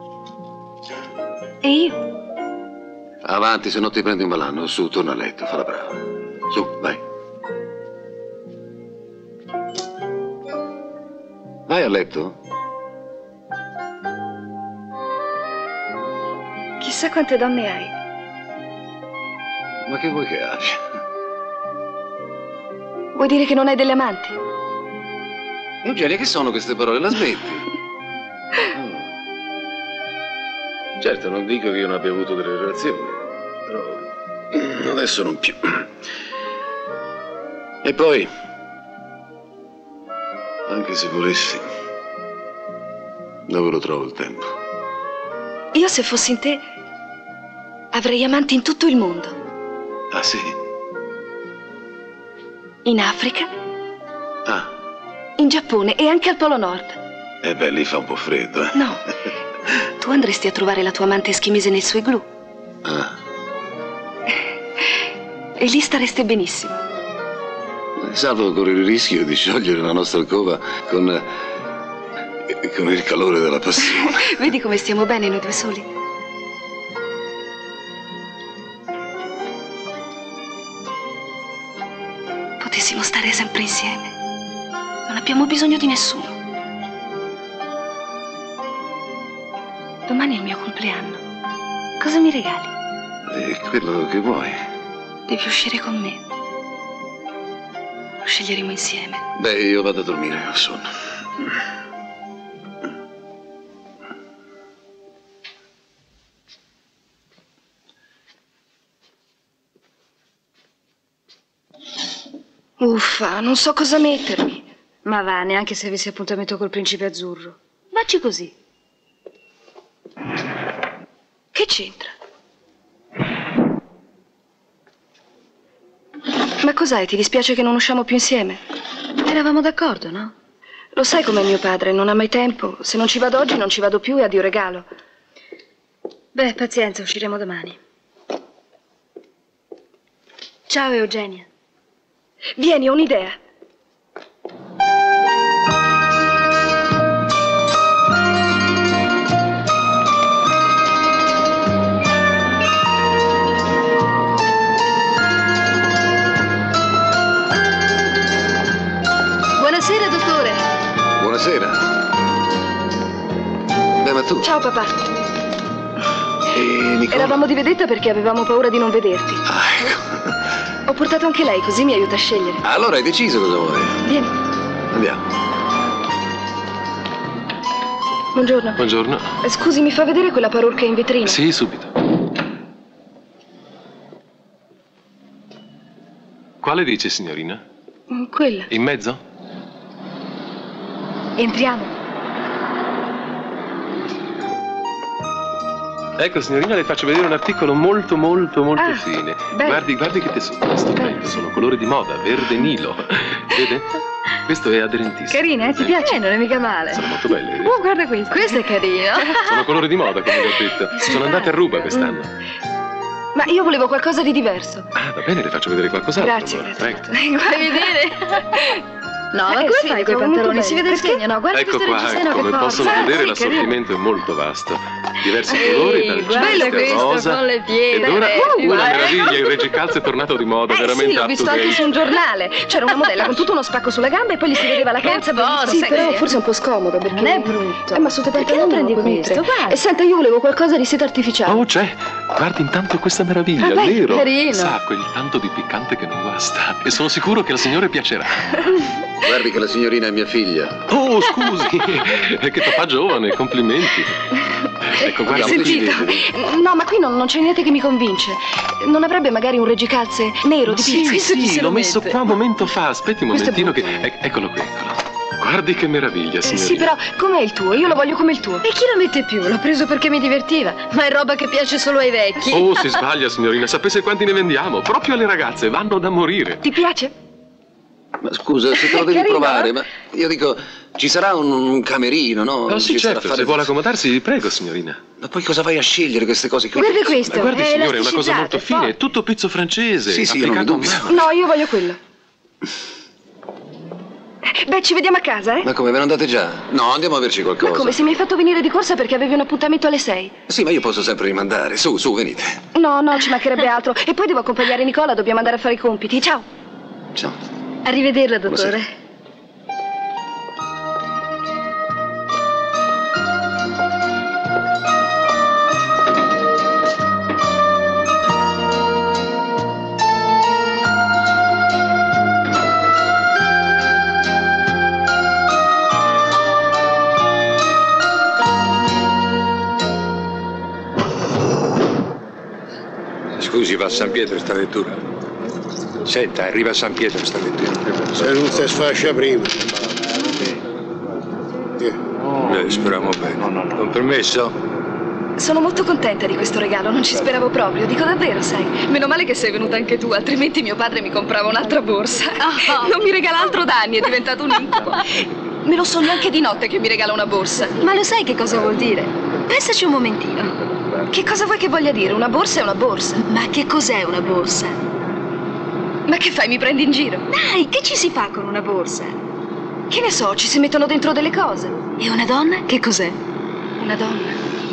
E io? Avanti, se no ti prendi un malanno. Su, torna a letto, fa la brava. Su, vai. Vai a letto? Chissà quante donne hai. Ma che vuoi che abbia? Vuoi dire che non hai delle amanti? Eugenia, che sono queste parole? La smetti? Certo, non dico che io non abbia avuto delle relazioni, però adesso non più. E poi, anche se volessi, dove lo trovo il tempo? Io, se fossi in te, avrei amanti in tutto il mondo. Ah, sì? In Africa, Ah, in Giappone e anche al Polo Nord. beh, lì fa un po' freddo, eh? No, tu andresti a trovare la tua amante eschimese nel suo igloo. Ah, E lì stareste benissimo. salvo correre il rischio di sciogliere la nostra alcova con il calore della passione. Vedi come stiamo bene noi due soli? Potessimo stare sempre insieme. Non abbiamo bisogno di nessuno. Domani è il mio compleanno. Cosa mi regali? È quello che vuoi. Devi uscire con me. Lo sceglieremo insieme. Beh, io vado a dormire, ho sonno. Uffa, non so cosa mettermi. Ma va, neanche se avessi appuntamento col principe azzurro. Vacci così. Che c'entra? Ma cos'hai? Ti dispiace che non usciamo più insieme? Eravamo d'accordo, no? Lo sai com'è mio padre, non ha mai tempo. Se non ci vado oggi non ci vado più e addio regalo. Beh, pazienza, usciremo domani. Ciao Eugenia. Vieni, ho un'idea. Buonasera, dottore. Buonasera. Beh, ma tu... Ciao, papà. E Nicola? Eravamo di vedetta perché avevamo paura di non vederti. Ah, ecco. Ho portato anche lei, così mi aiuta a scegliere. Allora hai deciso cosa vuoi? Vieni. Andiamo. Buongiorno. Buongiorno. Scusi, mi fa vedere quella parrucca in vetrina? Sì, subito. Quale dice, signorina? Quella. In mezzo? Entriamo. Ecco, signorina, le faccio vedere un articolo molto fine. bello. Guardi che tessuto, stupendo. Sono colore di moda, verde Nilo. Vede? Questo è aderentissimo. Carina, ti piace? Non è mica male. Sono molto belle. vede? Guarda questo. Questo è carino. Sono colore di moda, come vi ho detto. Sono andate a ruba quest'anno. Ma io volevo qualcosa di diverso. Ah, va bene, le faccio vedere qualcos'altro. Grazie. allora. Prego. Vuoi vedere? No, ma come fai quei pantaloni? Si vede il segno, no? Guarda Ecco questo qua, reggiseno che come porta. possono vedere l'assortimento è molto vasto. Diversi colori, dal giallo al rosa. Con le piede. Ed ora una meraviglia, il reggicalzo è tornato di moda, veramente Sì, l'ho visto anche su un giornale. C'era una modella con tutto uno spacco sulle gambe e poi gli si vedeva la calza buona. Sì, però forse è un po' scomodo perché... Non è brutto. Ma sotto i Perché pantaloni non non prendi questo? questo? Guarda. E senta, io volevo qualcosa di seta artificiale. Oh, c'è! Guardi intanto questa meraviglia, Ah, beh, nero. carino. Sa, quel tanto di piccante che non guasta. E sono sicuro che al signore piacerà. Guardi che la signorina è mia figlia. Oh, scusi! È che papà giovane, complimenti. Ecco, guarda, Sentito. No, ma qui non c'è niente che mi convince. Non avrebbe magari un reggicalze nero di pizzo? Sì, l'ho messo qua un momento fa. Aspetti un momentino che... Eccolo qui, eccolo. Guardi che meraviglia, signorina. Sì, però com'è il tuo? Io lo voglio come il tuo. E chi lo mette più? L'ho preso perché mi divertiva. Ma è roba che piace solo ai vecchi. Oh, si sbaglia, signorina. Sapesse quanti ne vendiamo? Proprio alle ragazze, vanno da morire. Ti piace? Ma scusa, se te lo devi provare, ma io dico, ci sarà un camerino, no? Oh, sì, Ci sarà certo, se vuole accomodarsi, prego, signorina. Ma poi cosa vai a scegliere queste cose qui? Guarda questo. Ma guardi, è signore, è una cosa molto elasticizzato, fine, è tutto pizzo francese. Sì, io non ne applicato a dubito. mano. No, io voglio quello. Beh, ci vediamo a casa, eh? Ma come, ve ne andate già? No, andiamo a berci qualcosa. Ma come, se mi hai fatto venire di corsa perché avevi un appuntamento alle 6? Sì, ma io posso sempre rimandare. Su, venite. No, ci mancherebbe altro. E poi devo accompagnare Nicola, dobbiamo andare a fare i compiti. Ciao. Ciao. Arrivederla, dottore. Scusi, va a San Pietro sta vettura? Senta, arriva a San Pietro sta vettura. Se non si sfascia prima. Speriamo bene. Con permesso? Sono molto contenta di questo regalo, non ci speravo proprio. Dico davvero, sai. Meno male che sei venuta anche tu, altrimenti mio padre mi comprava un'altra borsa. Non mi regala altro da anni, è diventato un incubo. Me lo sogno anche di notte che mi regala una borsa. Ma lo sai che cosa vuol dire? Pensaci un momentino. Che cosa vuoi che voglia dire? Una borsa è una borsa. Ma che cos'è una borsa? Ma che fai, mi prendi in giro? Dai, che ci si fa con una borsa? Che ne so, ci si mettono dentro delle cose. E una donna? Che cos'è? Una donna.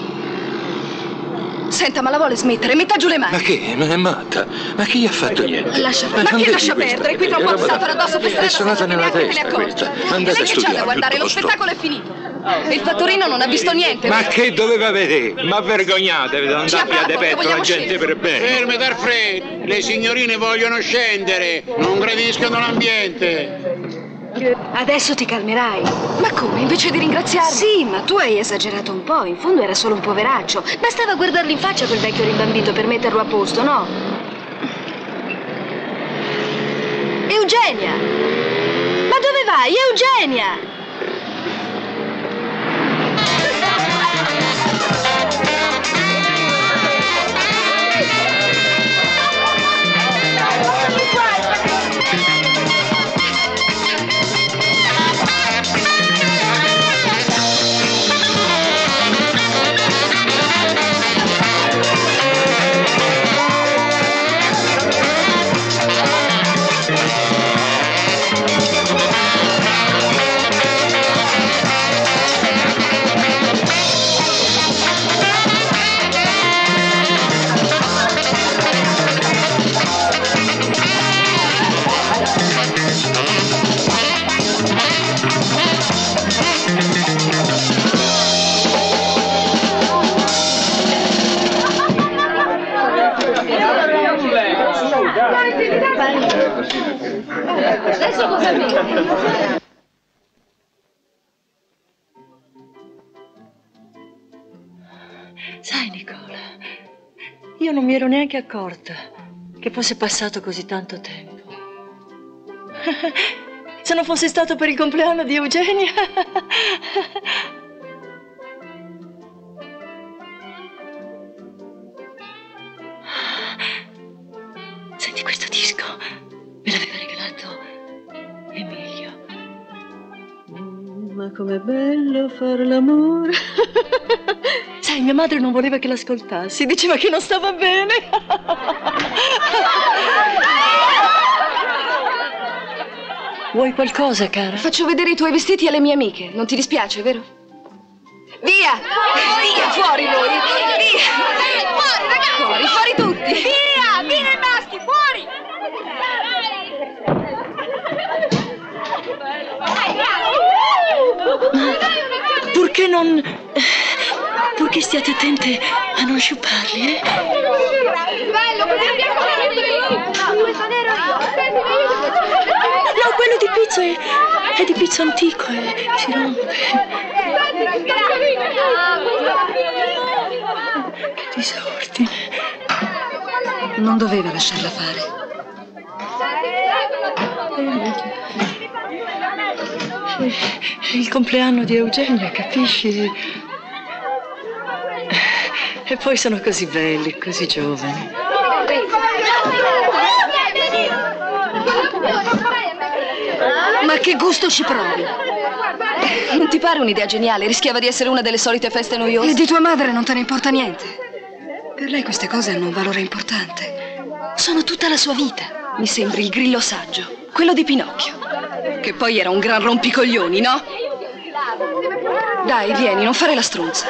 Senta, ma la vuole smettere? Metta giù le mani. Ma che? Ma è matta? Ma chi gli ha fatto niente? Lascia perdere. Ma che lascia perdere? Qui tra un po' ti saltano addosso per strada. È suonata nella testa questa. Ma andate a Lei che c'ha da studiare guardare? Lo piuttosto. spettacolo è finito. Il fattorino non ha visto niente. Ma che doveva vedere? Ma vergognatevi, non Ci date a apra, depetto la vogliamo gente per bene. Fermi Darfred, le signorine vogliono scendere, non gradiscono l'ambiente. Adesso ti calmerai. Ma come? Invece di ringraziarmi? Sì, ma tu hai esagerato un po'. In fondo era solo un poveraccio. Bastava guardarlo in faccia quel vecchio rimbambito per metterlo a posto, no? Eugenia! Ma dove vai, Eugenia? Adesso cosa vedi? Sai, Nicola, io non mi ero neanche accorta che fosse passato così tanto tempo. Se non fosse stato per il compleanno di Eugenia. Senti questo disco, me l'aveva regalato Emilio. Ma com'è bello fare l'amore. Sai, mia madre non voleva che l'ascoltassi, diceva che non stava bene. Vuoi qualcosa, cara? Faccio vedere i tuoi vestiti alle mie amiche. Non ti dispiace, vero? Via! Via, fuori voi! Via! Fuori, ragazzi! Fuori, fuori tutti! Via! Via i maschi, fuori! Purché non... Purché stiate attente a non sciuparli, eh? Bello, così abbiamo questo nero io. No, quello di pizzo è di pizzo antico e si rompe. Che disordine. Non doveva lasciarla fare. È il compleanno di Eugenia, capisci? E poi sono così belli, così giovani. Ma che gusto ci provi? Non ti pare un'idea geniale? Rischiava di essere una delle solite feste noiose. E di tua madre non te ne importa niente. Per lei queste cose hanno un valore importante. Sono tutta la sua vita. Mi sembri il grillo saggio, quello di Pinocchio. Che poi era un gran rompicoglioni, no? Dai, vieni, non fare la stronza.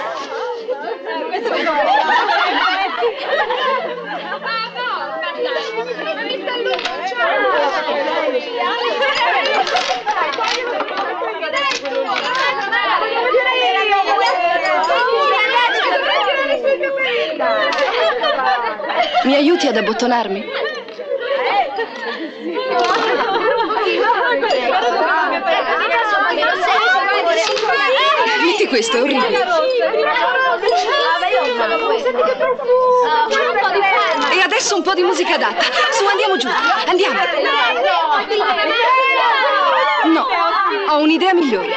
Mi aiuti ad abbottonarmi? Metti questo, è orribile. E adesso un po' di musica adatta. Su, andiamo giù. Andiamo. No, ho un'idea migliore.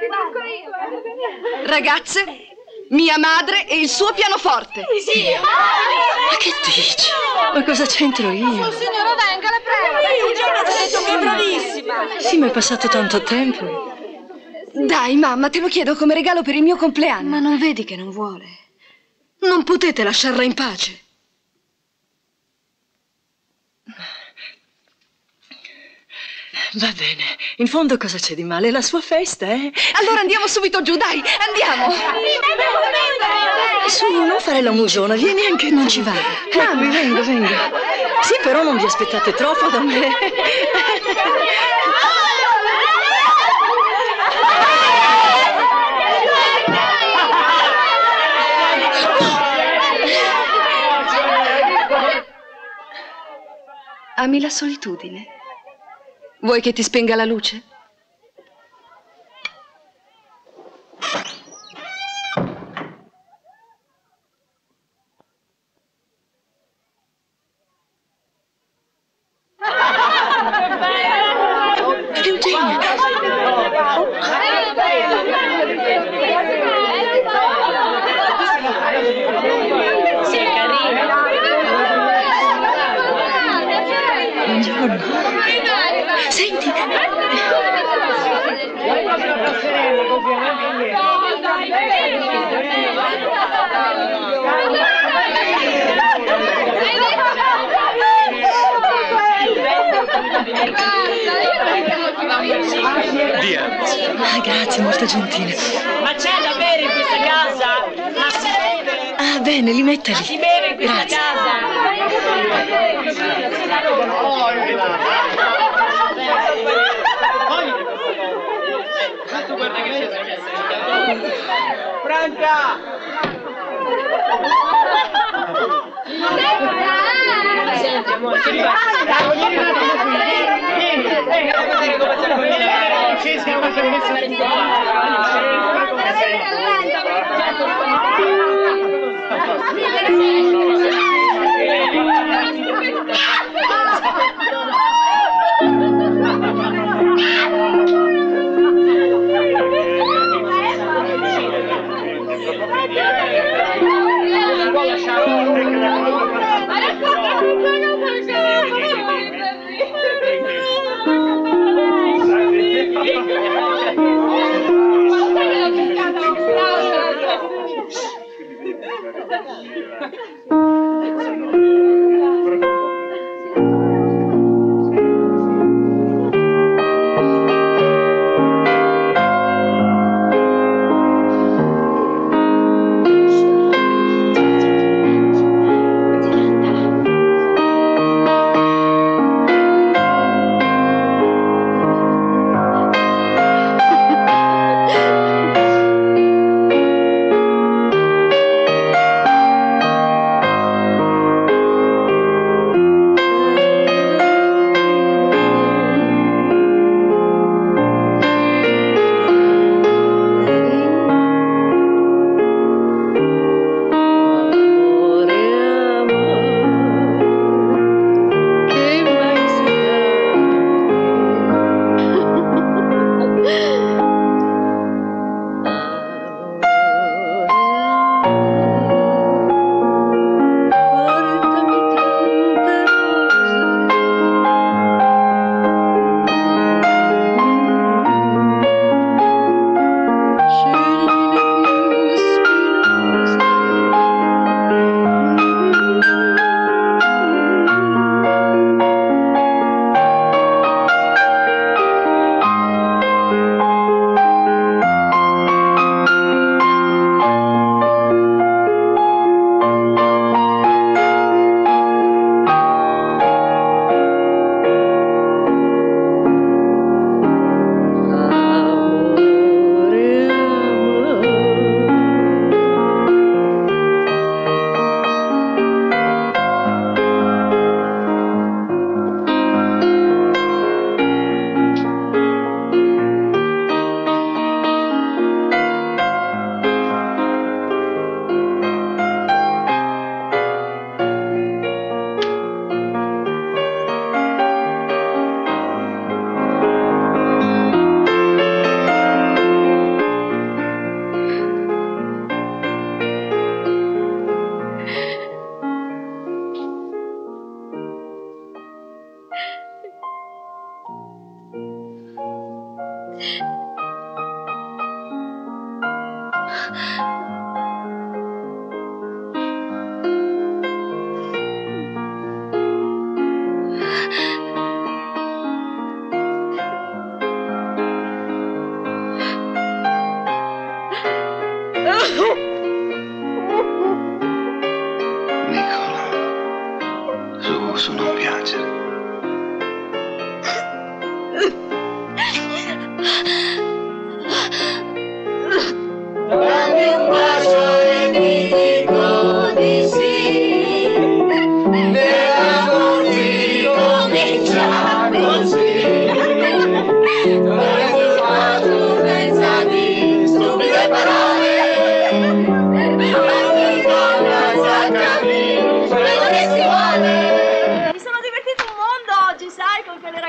Ragazze, mia madre e il suo pianoforte. Sì. Ma che dici? Ma cosa c'entro io? Signora, venga, la prego. Ti ho detto che è bravissima. Sì, ma è passato tanto tempo. Dai, mamma, te lo chiedo come regalo per il mio compleanno. Ma non vedi che non vuole? Non potete lasciarla in pace. Va bene, in fondo cosa c'è di male? È la sua festa, eh? Allora andiamo subito giù, dai, andiamo. Su, non fare la musona, vieni anche tu. Non ci vado. Mamma, vengo. Sì, però non vi aspettate troppo da me. Ami la solitudine? Vuoi che ti spenga la luce? Senti. Via. Ah, grazie, molto gentile. Ma c'è da bere in questa casa? Ma si beve? Ah, bene, li metta lì. Si beve in questa Franca! Senti, amore, ti vieni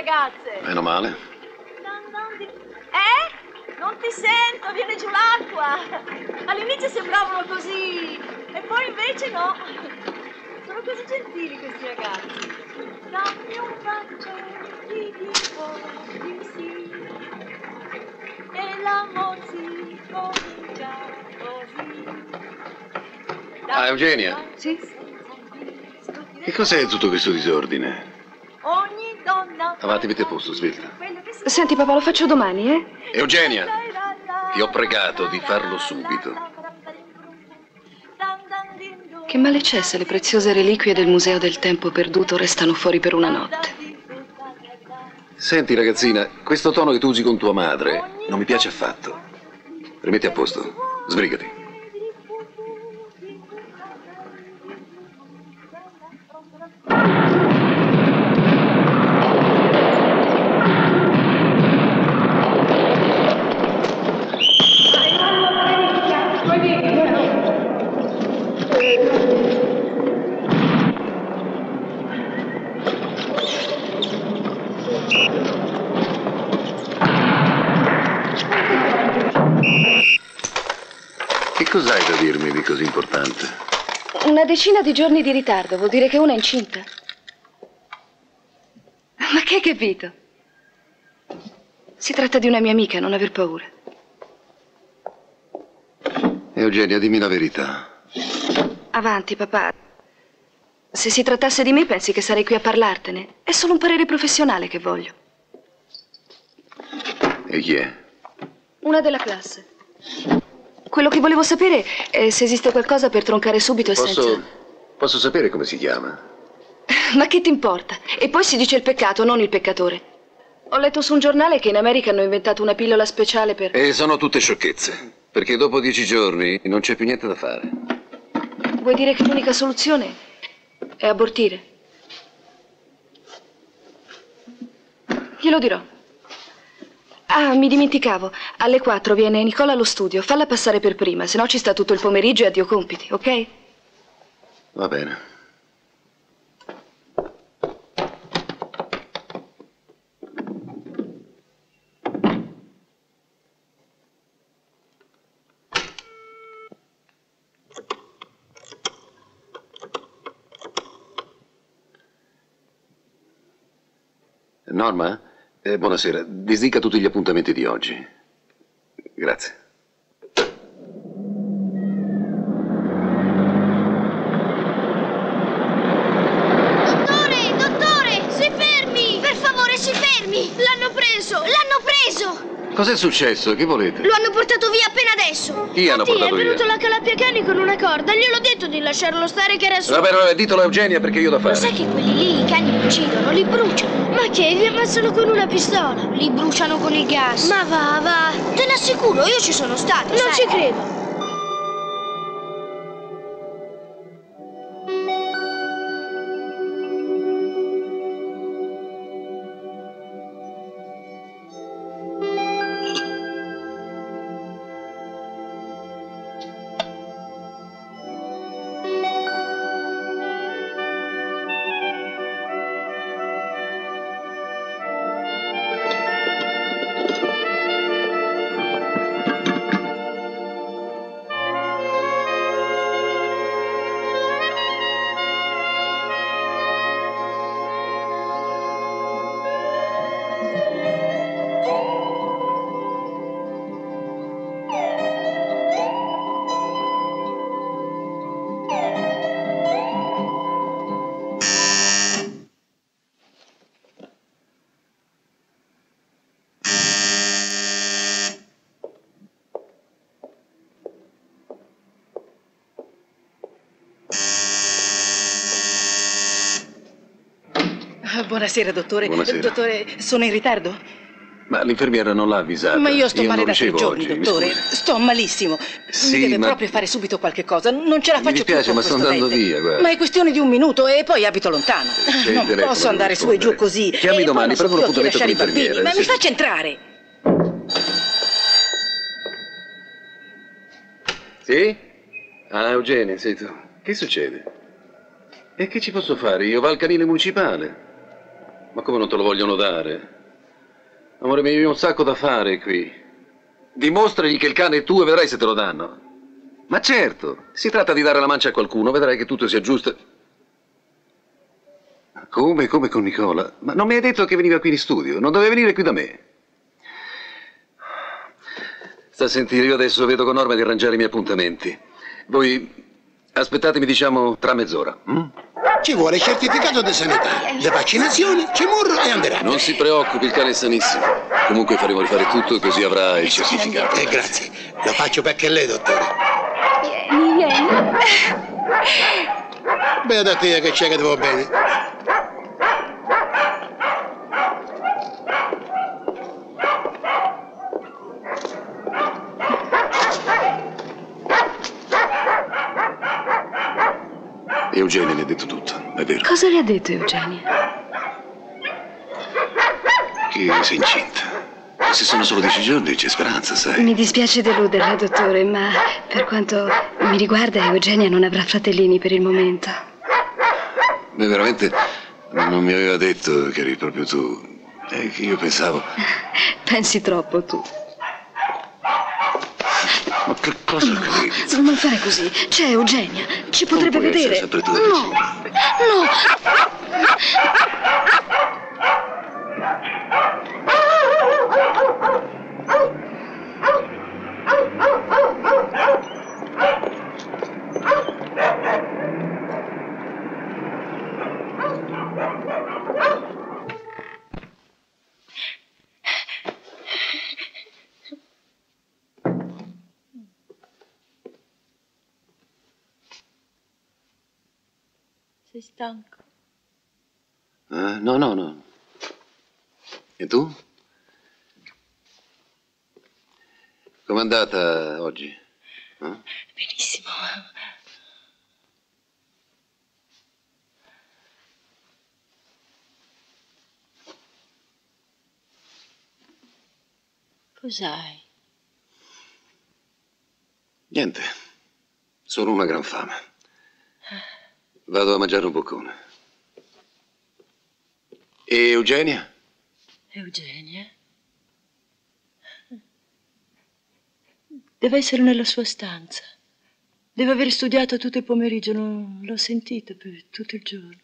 ragazze. Meno male. Non ti sento, viene giù l'acqua. All'inizio sembravano così, e poi invece no. Sono così gentili questi ragazzi. Dammi un bacio, ti dico di sì. E l'amor si comincia così. Ah, Eugenia. Sì? Che cos'è tutto questo disordine? Ogni donna. Avanti, metti a posto, svelta. Senti papà, lo faccio domani, eh? Eugenia, ti ho pregato di farlo subito. Che male c'è se le preziose reliquie del Museo del Tempo Perduto restano fuori per una notte? Senti, ragazzina, questo tono che tu usi con tua madre non mi piace affatto. Rimetti a posto, sbrigati. Che cos'hai da dirmi di così importante? Una decina di giorni di ritardo, vuol dire che una è incinta. Ma che hai capito? Si tratta di una mia amica, non aver paura. Eugenia, dimmi la verità. Avanti, papà. Se si trattasse di me, pensi che sarei qui a parlartene? È solo un parere professionale che voglio. E chi è? Una della classe. Quello che volevo sapere è se esiste qualcosa per troncare subito e senza... Posso sapere come si chiama? Ma che ti importa? E poi si dice il peccato, non il peccatore. Ho letto su un giornale che in America hanno inventato una pillola speciale per... E sono tutte sciocchezze, perché dopo 10 giorni non c'è più niente da fare. Vuoi dire che l'unica soluzione è abortire? Glielo dirò. Ah, mi dimenticavo. Alle 4 viene Nicola allo studio. Falla passare per prima, se no ci sta tutto il pomeriggio e addio compiti, ok? Va bene. Norma? Buonasera. Disdica tutti gli appuntamenti di oggi. Grazie. Dottore, si fermi! Per favore, si fermi! L'hanno preso! Cos'è successo? Che volete? Lo hanno portato via appena adesso! Chi hanno portato È venuto via? la Calapiacani con una corda. Gliel'ho detto di lasciarlo stare che era su. Vabbè, ditelo a Eugenia perché io ho da fare. Lo sai che quelli lì i cani li uccidono, li bruciano. Ma che? Li ammazzano con una pistola. Li bruciano con il gas. Ma va. Te ne assicuro, io ci sono stato. Non ci credo. Buonasera, dottore. Buonasera. Dottore, sono in ritardo? Ma l'infermiera non l'ha avvisata. Ma io sto male non da 3 ricevo giorni, oggi, mi dottore. scusi. Sto malissimo. Sì, Mi deve ma- proprio fare subito qualche cosa. Non ce la Mi faccio più dispiace, con ma sto questo andando dente. via, guarda. Ma è questione di un minuto e poi abito lontano. C'è il Non telefono, posso andare devo su e giù rispondere. così. Chiami E poi domani, non so prendo un più a chi appuntamento lasciare con i bambini. Ma l'infermiera, mi sì. faccia entrare. Sì? Ah, Eugenia, sei tu. Che succede? E che ci posso fare? Io va al canile municipale. Ma come non te lo vogliono dare? Amore mio, io ho un sacco da fare qui. Dimostragli che il cane è tuo e vedrai se te lo danno. Ma certo, si tratta di dare la mancia a qualcuno, vedrai che tutto si aggiusta. Come con Nicola? Ma non mi hai detto che veniva qui in studio? Non doveva venire qui da me? Sta a sentire, io adesso vedo con Norma di arrangiare i miei appuntamenti. Voi aspettatemi, diciamo, tra mezz'ora. Ci vuole il certificato di sanità, le vaccinazioni, ci morro e andrà. Non si preoccupi, il cane è sanissimo. Comunque faremo rifare tutto così avrà il certificato. Grazie, lo faccio perché lei, dottore. Vieni. Beata te che c'è che ti va bene. Eugenia mi ha detto tutto, è vero. Cosa le ha detto Eugenia? Che sei incinta. Se sono solo 10 giorni c'è speranza, sai. Mi dispiace deluderla, dottore, ma per quanto mi riguarda Eugenia non avrà fratellini per il momento. Beh, veramente non mi aveva detto che eri proprio tu. Che io pensavo... Pensi troppo tu. Ma che cosa credi? Non fare così. C'è Eugenia. Ci potrebbe Non puoi vedere. essere sempre tu No. No. Sei stanco? No. E tu? Com'è andata oggi? Benissimo. Cos'hai? Niente. Solo una gran fame. Vado a mangiare un boccone. E Eugenia? Eugenia? Deve essere nella sua stanza. Deve aver studiato tutto il pomeriggio, non l'ho sentita per tutto il giorno.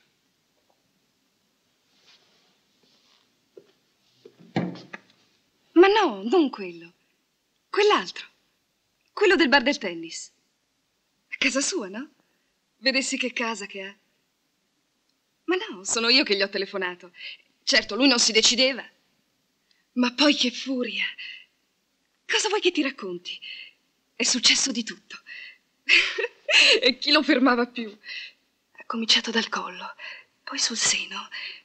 Ma no, non quello. Quell'altro. Quello del bar del tennis. A casa sua, no? Vedessi che casa che ha. Ma no, sono io che gli ho telefonato. Certo, lui non si decideva. Ma poi che furia. Cosa vuoi che ti racconti? È successo di tutto. E chi lo fermava più? Ha cominciato dal collo, poi sul seno.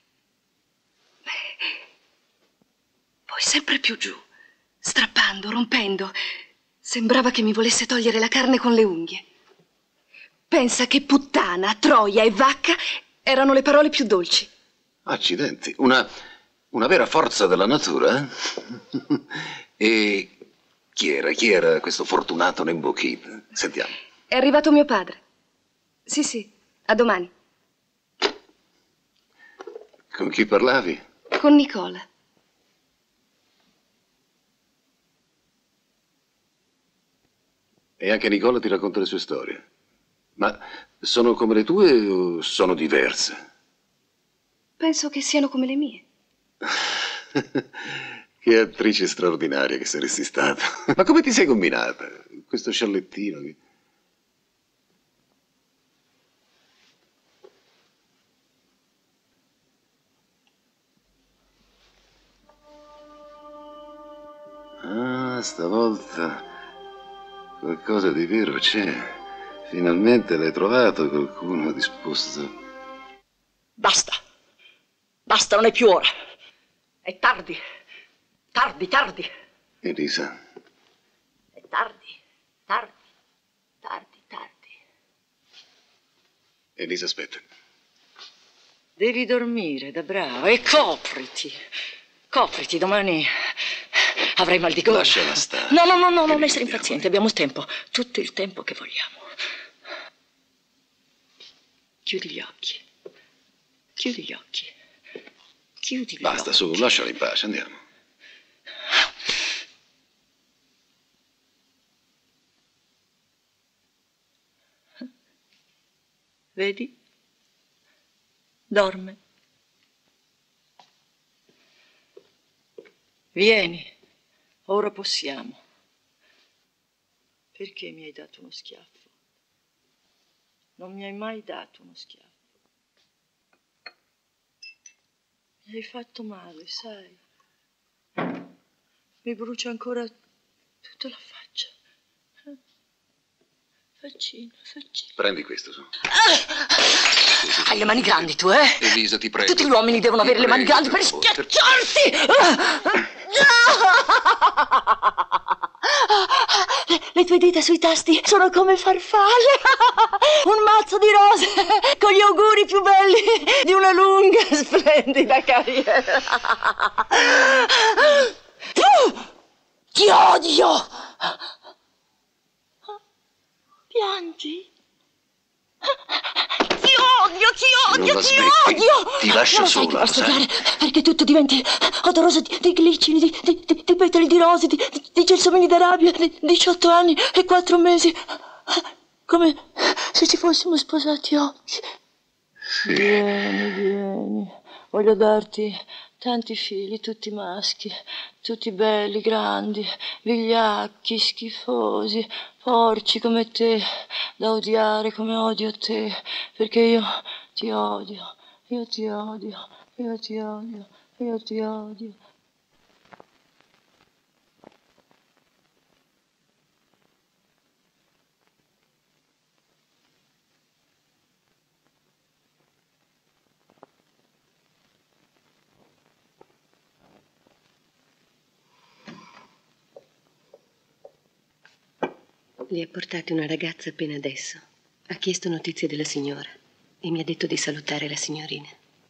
Poi sempre più giù, strappando, rompendo. Sembrava che mi volesse togliere la carne con le unghie. Pensa che puttana, troia e vacca erano le parole più dolci. Accidenti, una vera forza della natura, eh? E chi era questo fortunato Nembokid? Sentiamo. È arrivato mio padre. Sì, a domani. Con chi parlavi? Con Nicola. E anche Nicola ti racconta le sue storie. Ma sono come le tue o sono diverse? Penso che siano come le mie. Che attrice straordinaria che saresti stata. Ma come ti sei combinata? Questo sciallettino. Ah, stavolta qualcosa di vero c'è. Finalmente l'hai trovato qualcuno disposto. Basta. Basta, non è più ora. È tardi. Tardi. Elisa. È tardi. Elisa, aspetta. Devi dormire, da bravo. E copriti. Copriti, domani avrai mal di gola. Lasciala stare. No, non essere impaziente. Abbiamo tempo. Tutto il tempo che vogliamo. Chiudi gli occhi. Chiudi. Basta, su, lascialo in pace, andiamo. Vedi? Dorme. Vieni, ora possiamo. Perché mi hai dato uno schiaffo? Non mi hai mai dato uno schiaffo. Mi hai fatto male, sai? Mi brucia ancora tutta la faccia. Faccino. Prendi questo, su. Hai le mani grandi tu, eh? Elisa, ti prego. Tutti gli uomini devono avere le mani grandi per schiacciarsi! Le tue dita sui tasti sono come farfalle. Un mazzo di rose con gli auguri più belli di una lunga e splendida carriera. Ti odio! Piangi? Ti odio! Ti lascio non sola, basta sai? fare perché tutto diventi odoroso di glicini, di petali di rose, di gelsomini d'Arabia, di 18 anni e 4 mesi. Come se ci fossimo sposati oggi. Vieni. Voglio darti tanti figli, tutti maschi, tutti belli, grandi, vigliacchi, schifosi, porci come te, da odiare come odio te, perché io ti odio. Li ha portati una ragazza appena adesso. Ha chiesto notizie della signora e mi ha detto di salutare la signorina.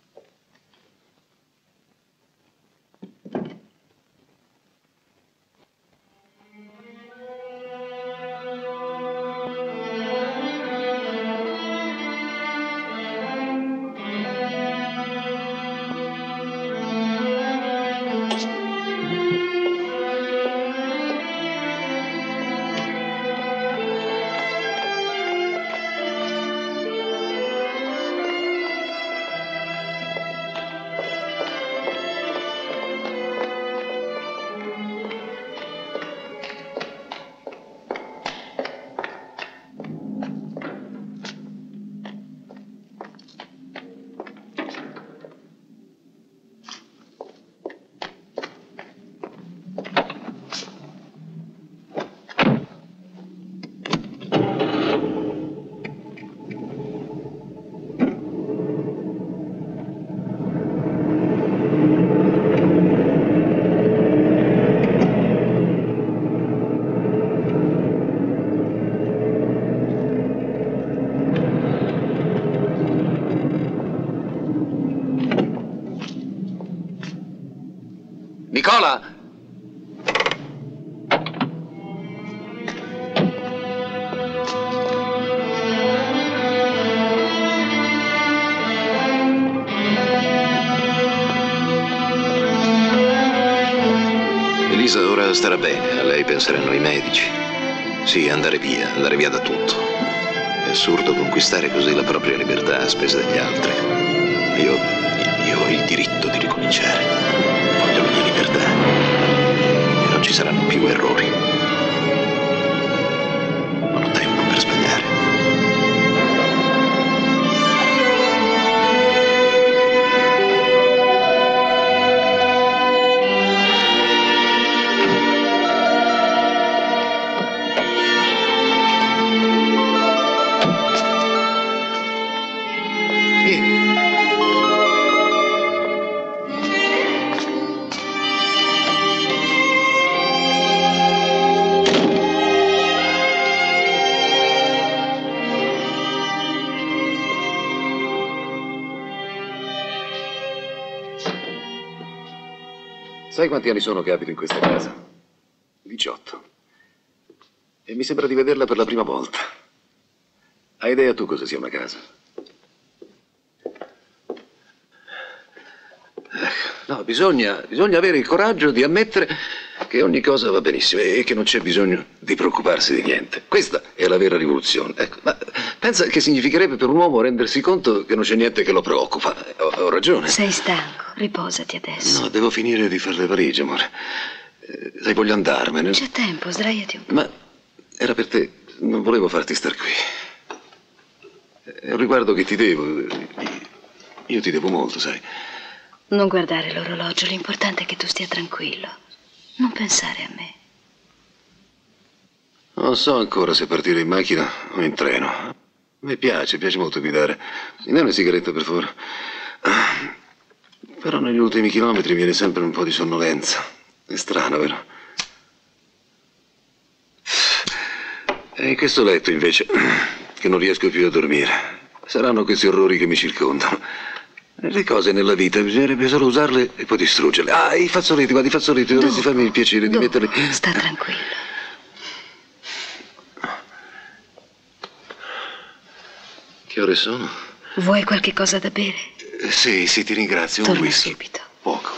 Nicola! Elisa ora starà bene, a lei penseranno i medici. Sì, andare via da tutto. È assurdo conquistare così la propria libertà a spese degli altri. Io ho il diritto di ricominciare. Voglio la mia libertà. E non ci saranno più errori. Non ho tempo per sbagliare. Sai quanti anni sono che abito in questa casa? 18. E mi sembra di vederla per la prima volta. Hai idea tu cosa sia una casa? Ecco. No, bisogna avere il coraggio di ammettere che ogni cosa va benissimo e che non c'è bisogno di preoccuparsi di niente. Questa è la vera rivoluzione. Ecco, ma pensa che significherebbe per un uomo rendersi conto che non c'è niente che lo preoccupa. Ho ragione. Sei stanco, riposati adesso. No, devo finire di fare le valigie, amore. Sai, voglio andarmene. C'è tempo, sdraiati un po'. Ma era per te, non volevo farti star qui. È un riguardo che ti devo. Io ti devo molto, sai. Non guardare l'orologio, l'importante è che tu stia tranquillo. Non pensare a me. Non so ancora se partire in macchina o in treno. A me piace molto guidare. Mi dai una sigaretta, per favore? Però negli ultimi chilometri viene sempre un po' di sonnolenza. È strano, vero? E in questo letto, invece, che non riesco più a dormire. Saranno questi orrori che mi circondano. Le cose nella vita bisognerebbe solo usarle e poi distruggerle. Ah, i fazzoletti, guarda, i fazzoletti, dovresti farmi il piacere di metterli. Sta tranquillo. Che ore sono? Vuoi qualche cosa da bere? Sì, ti ringrazio. Un Torno whisky. subito. Poco.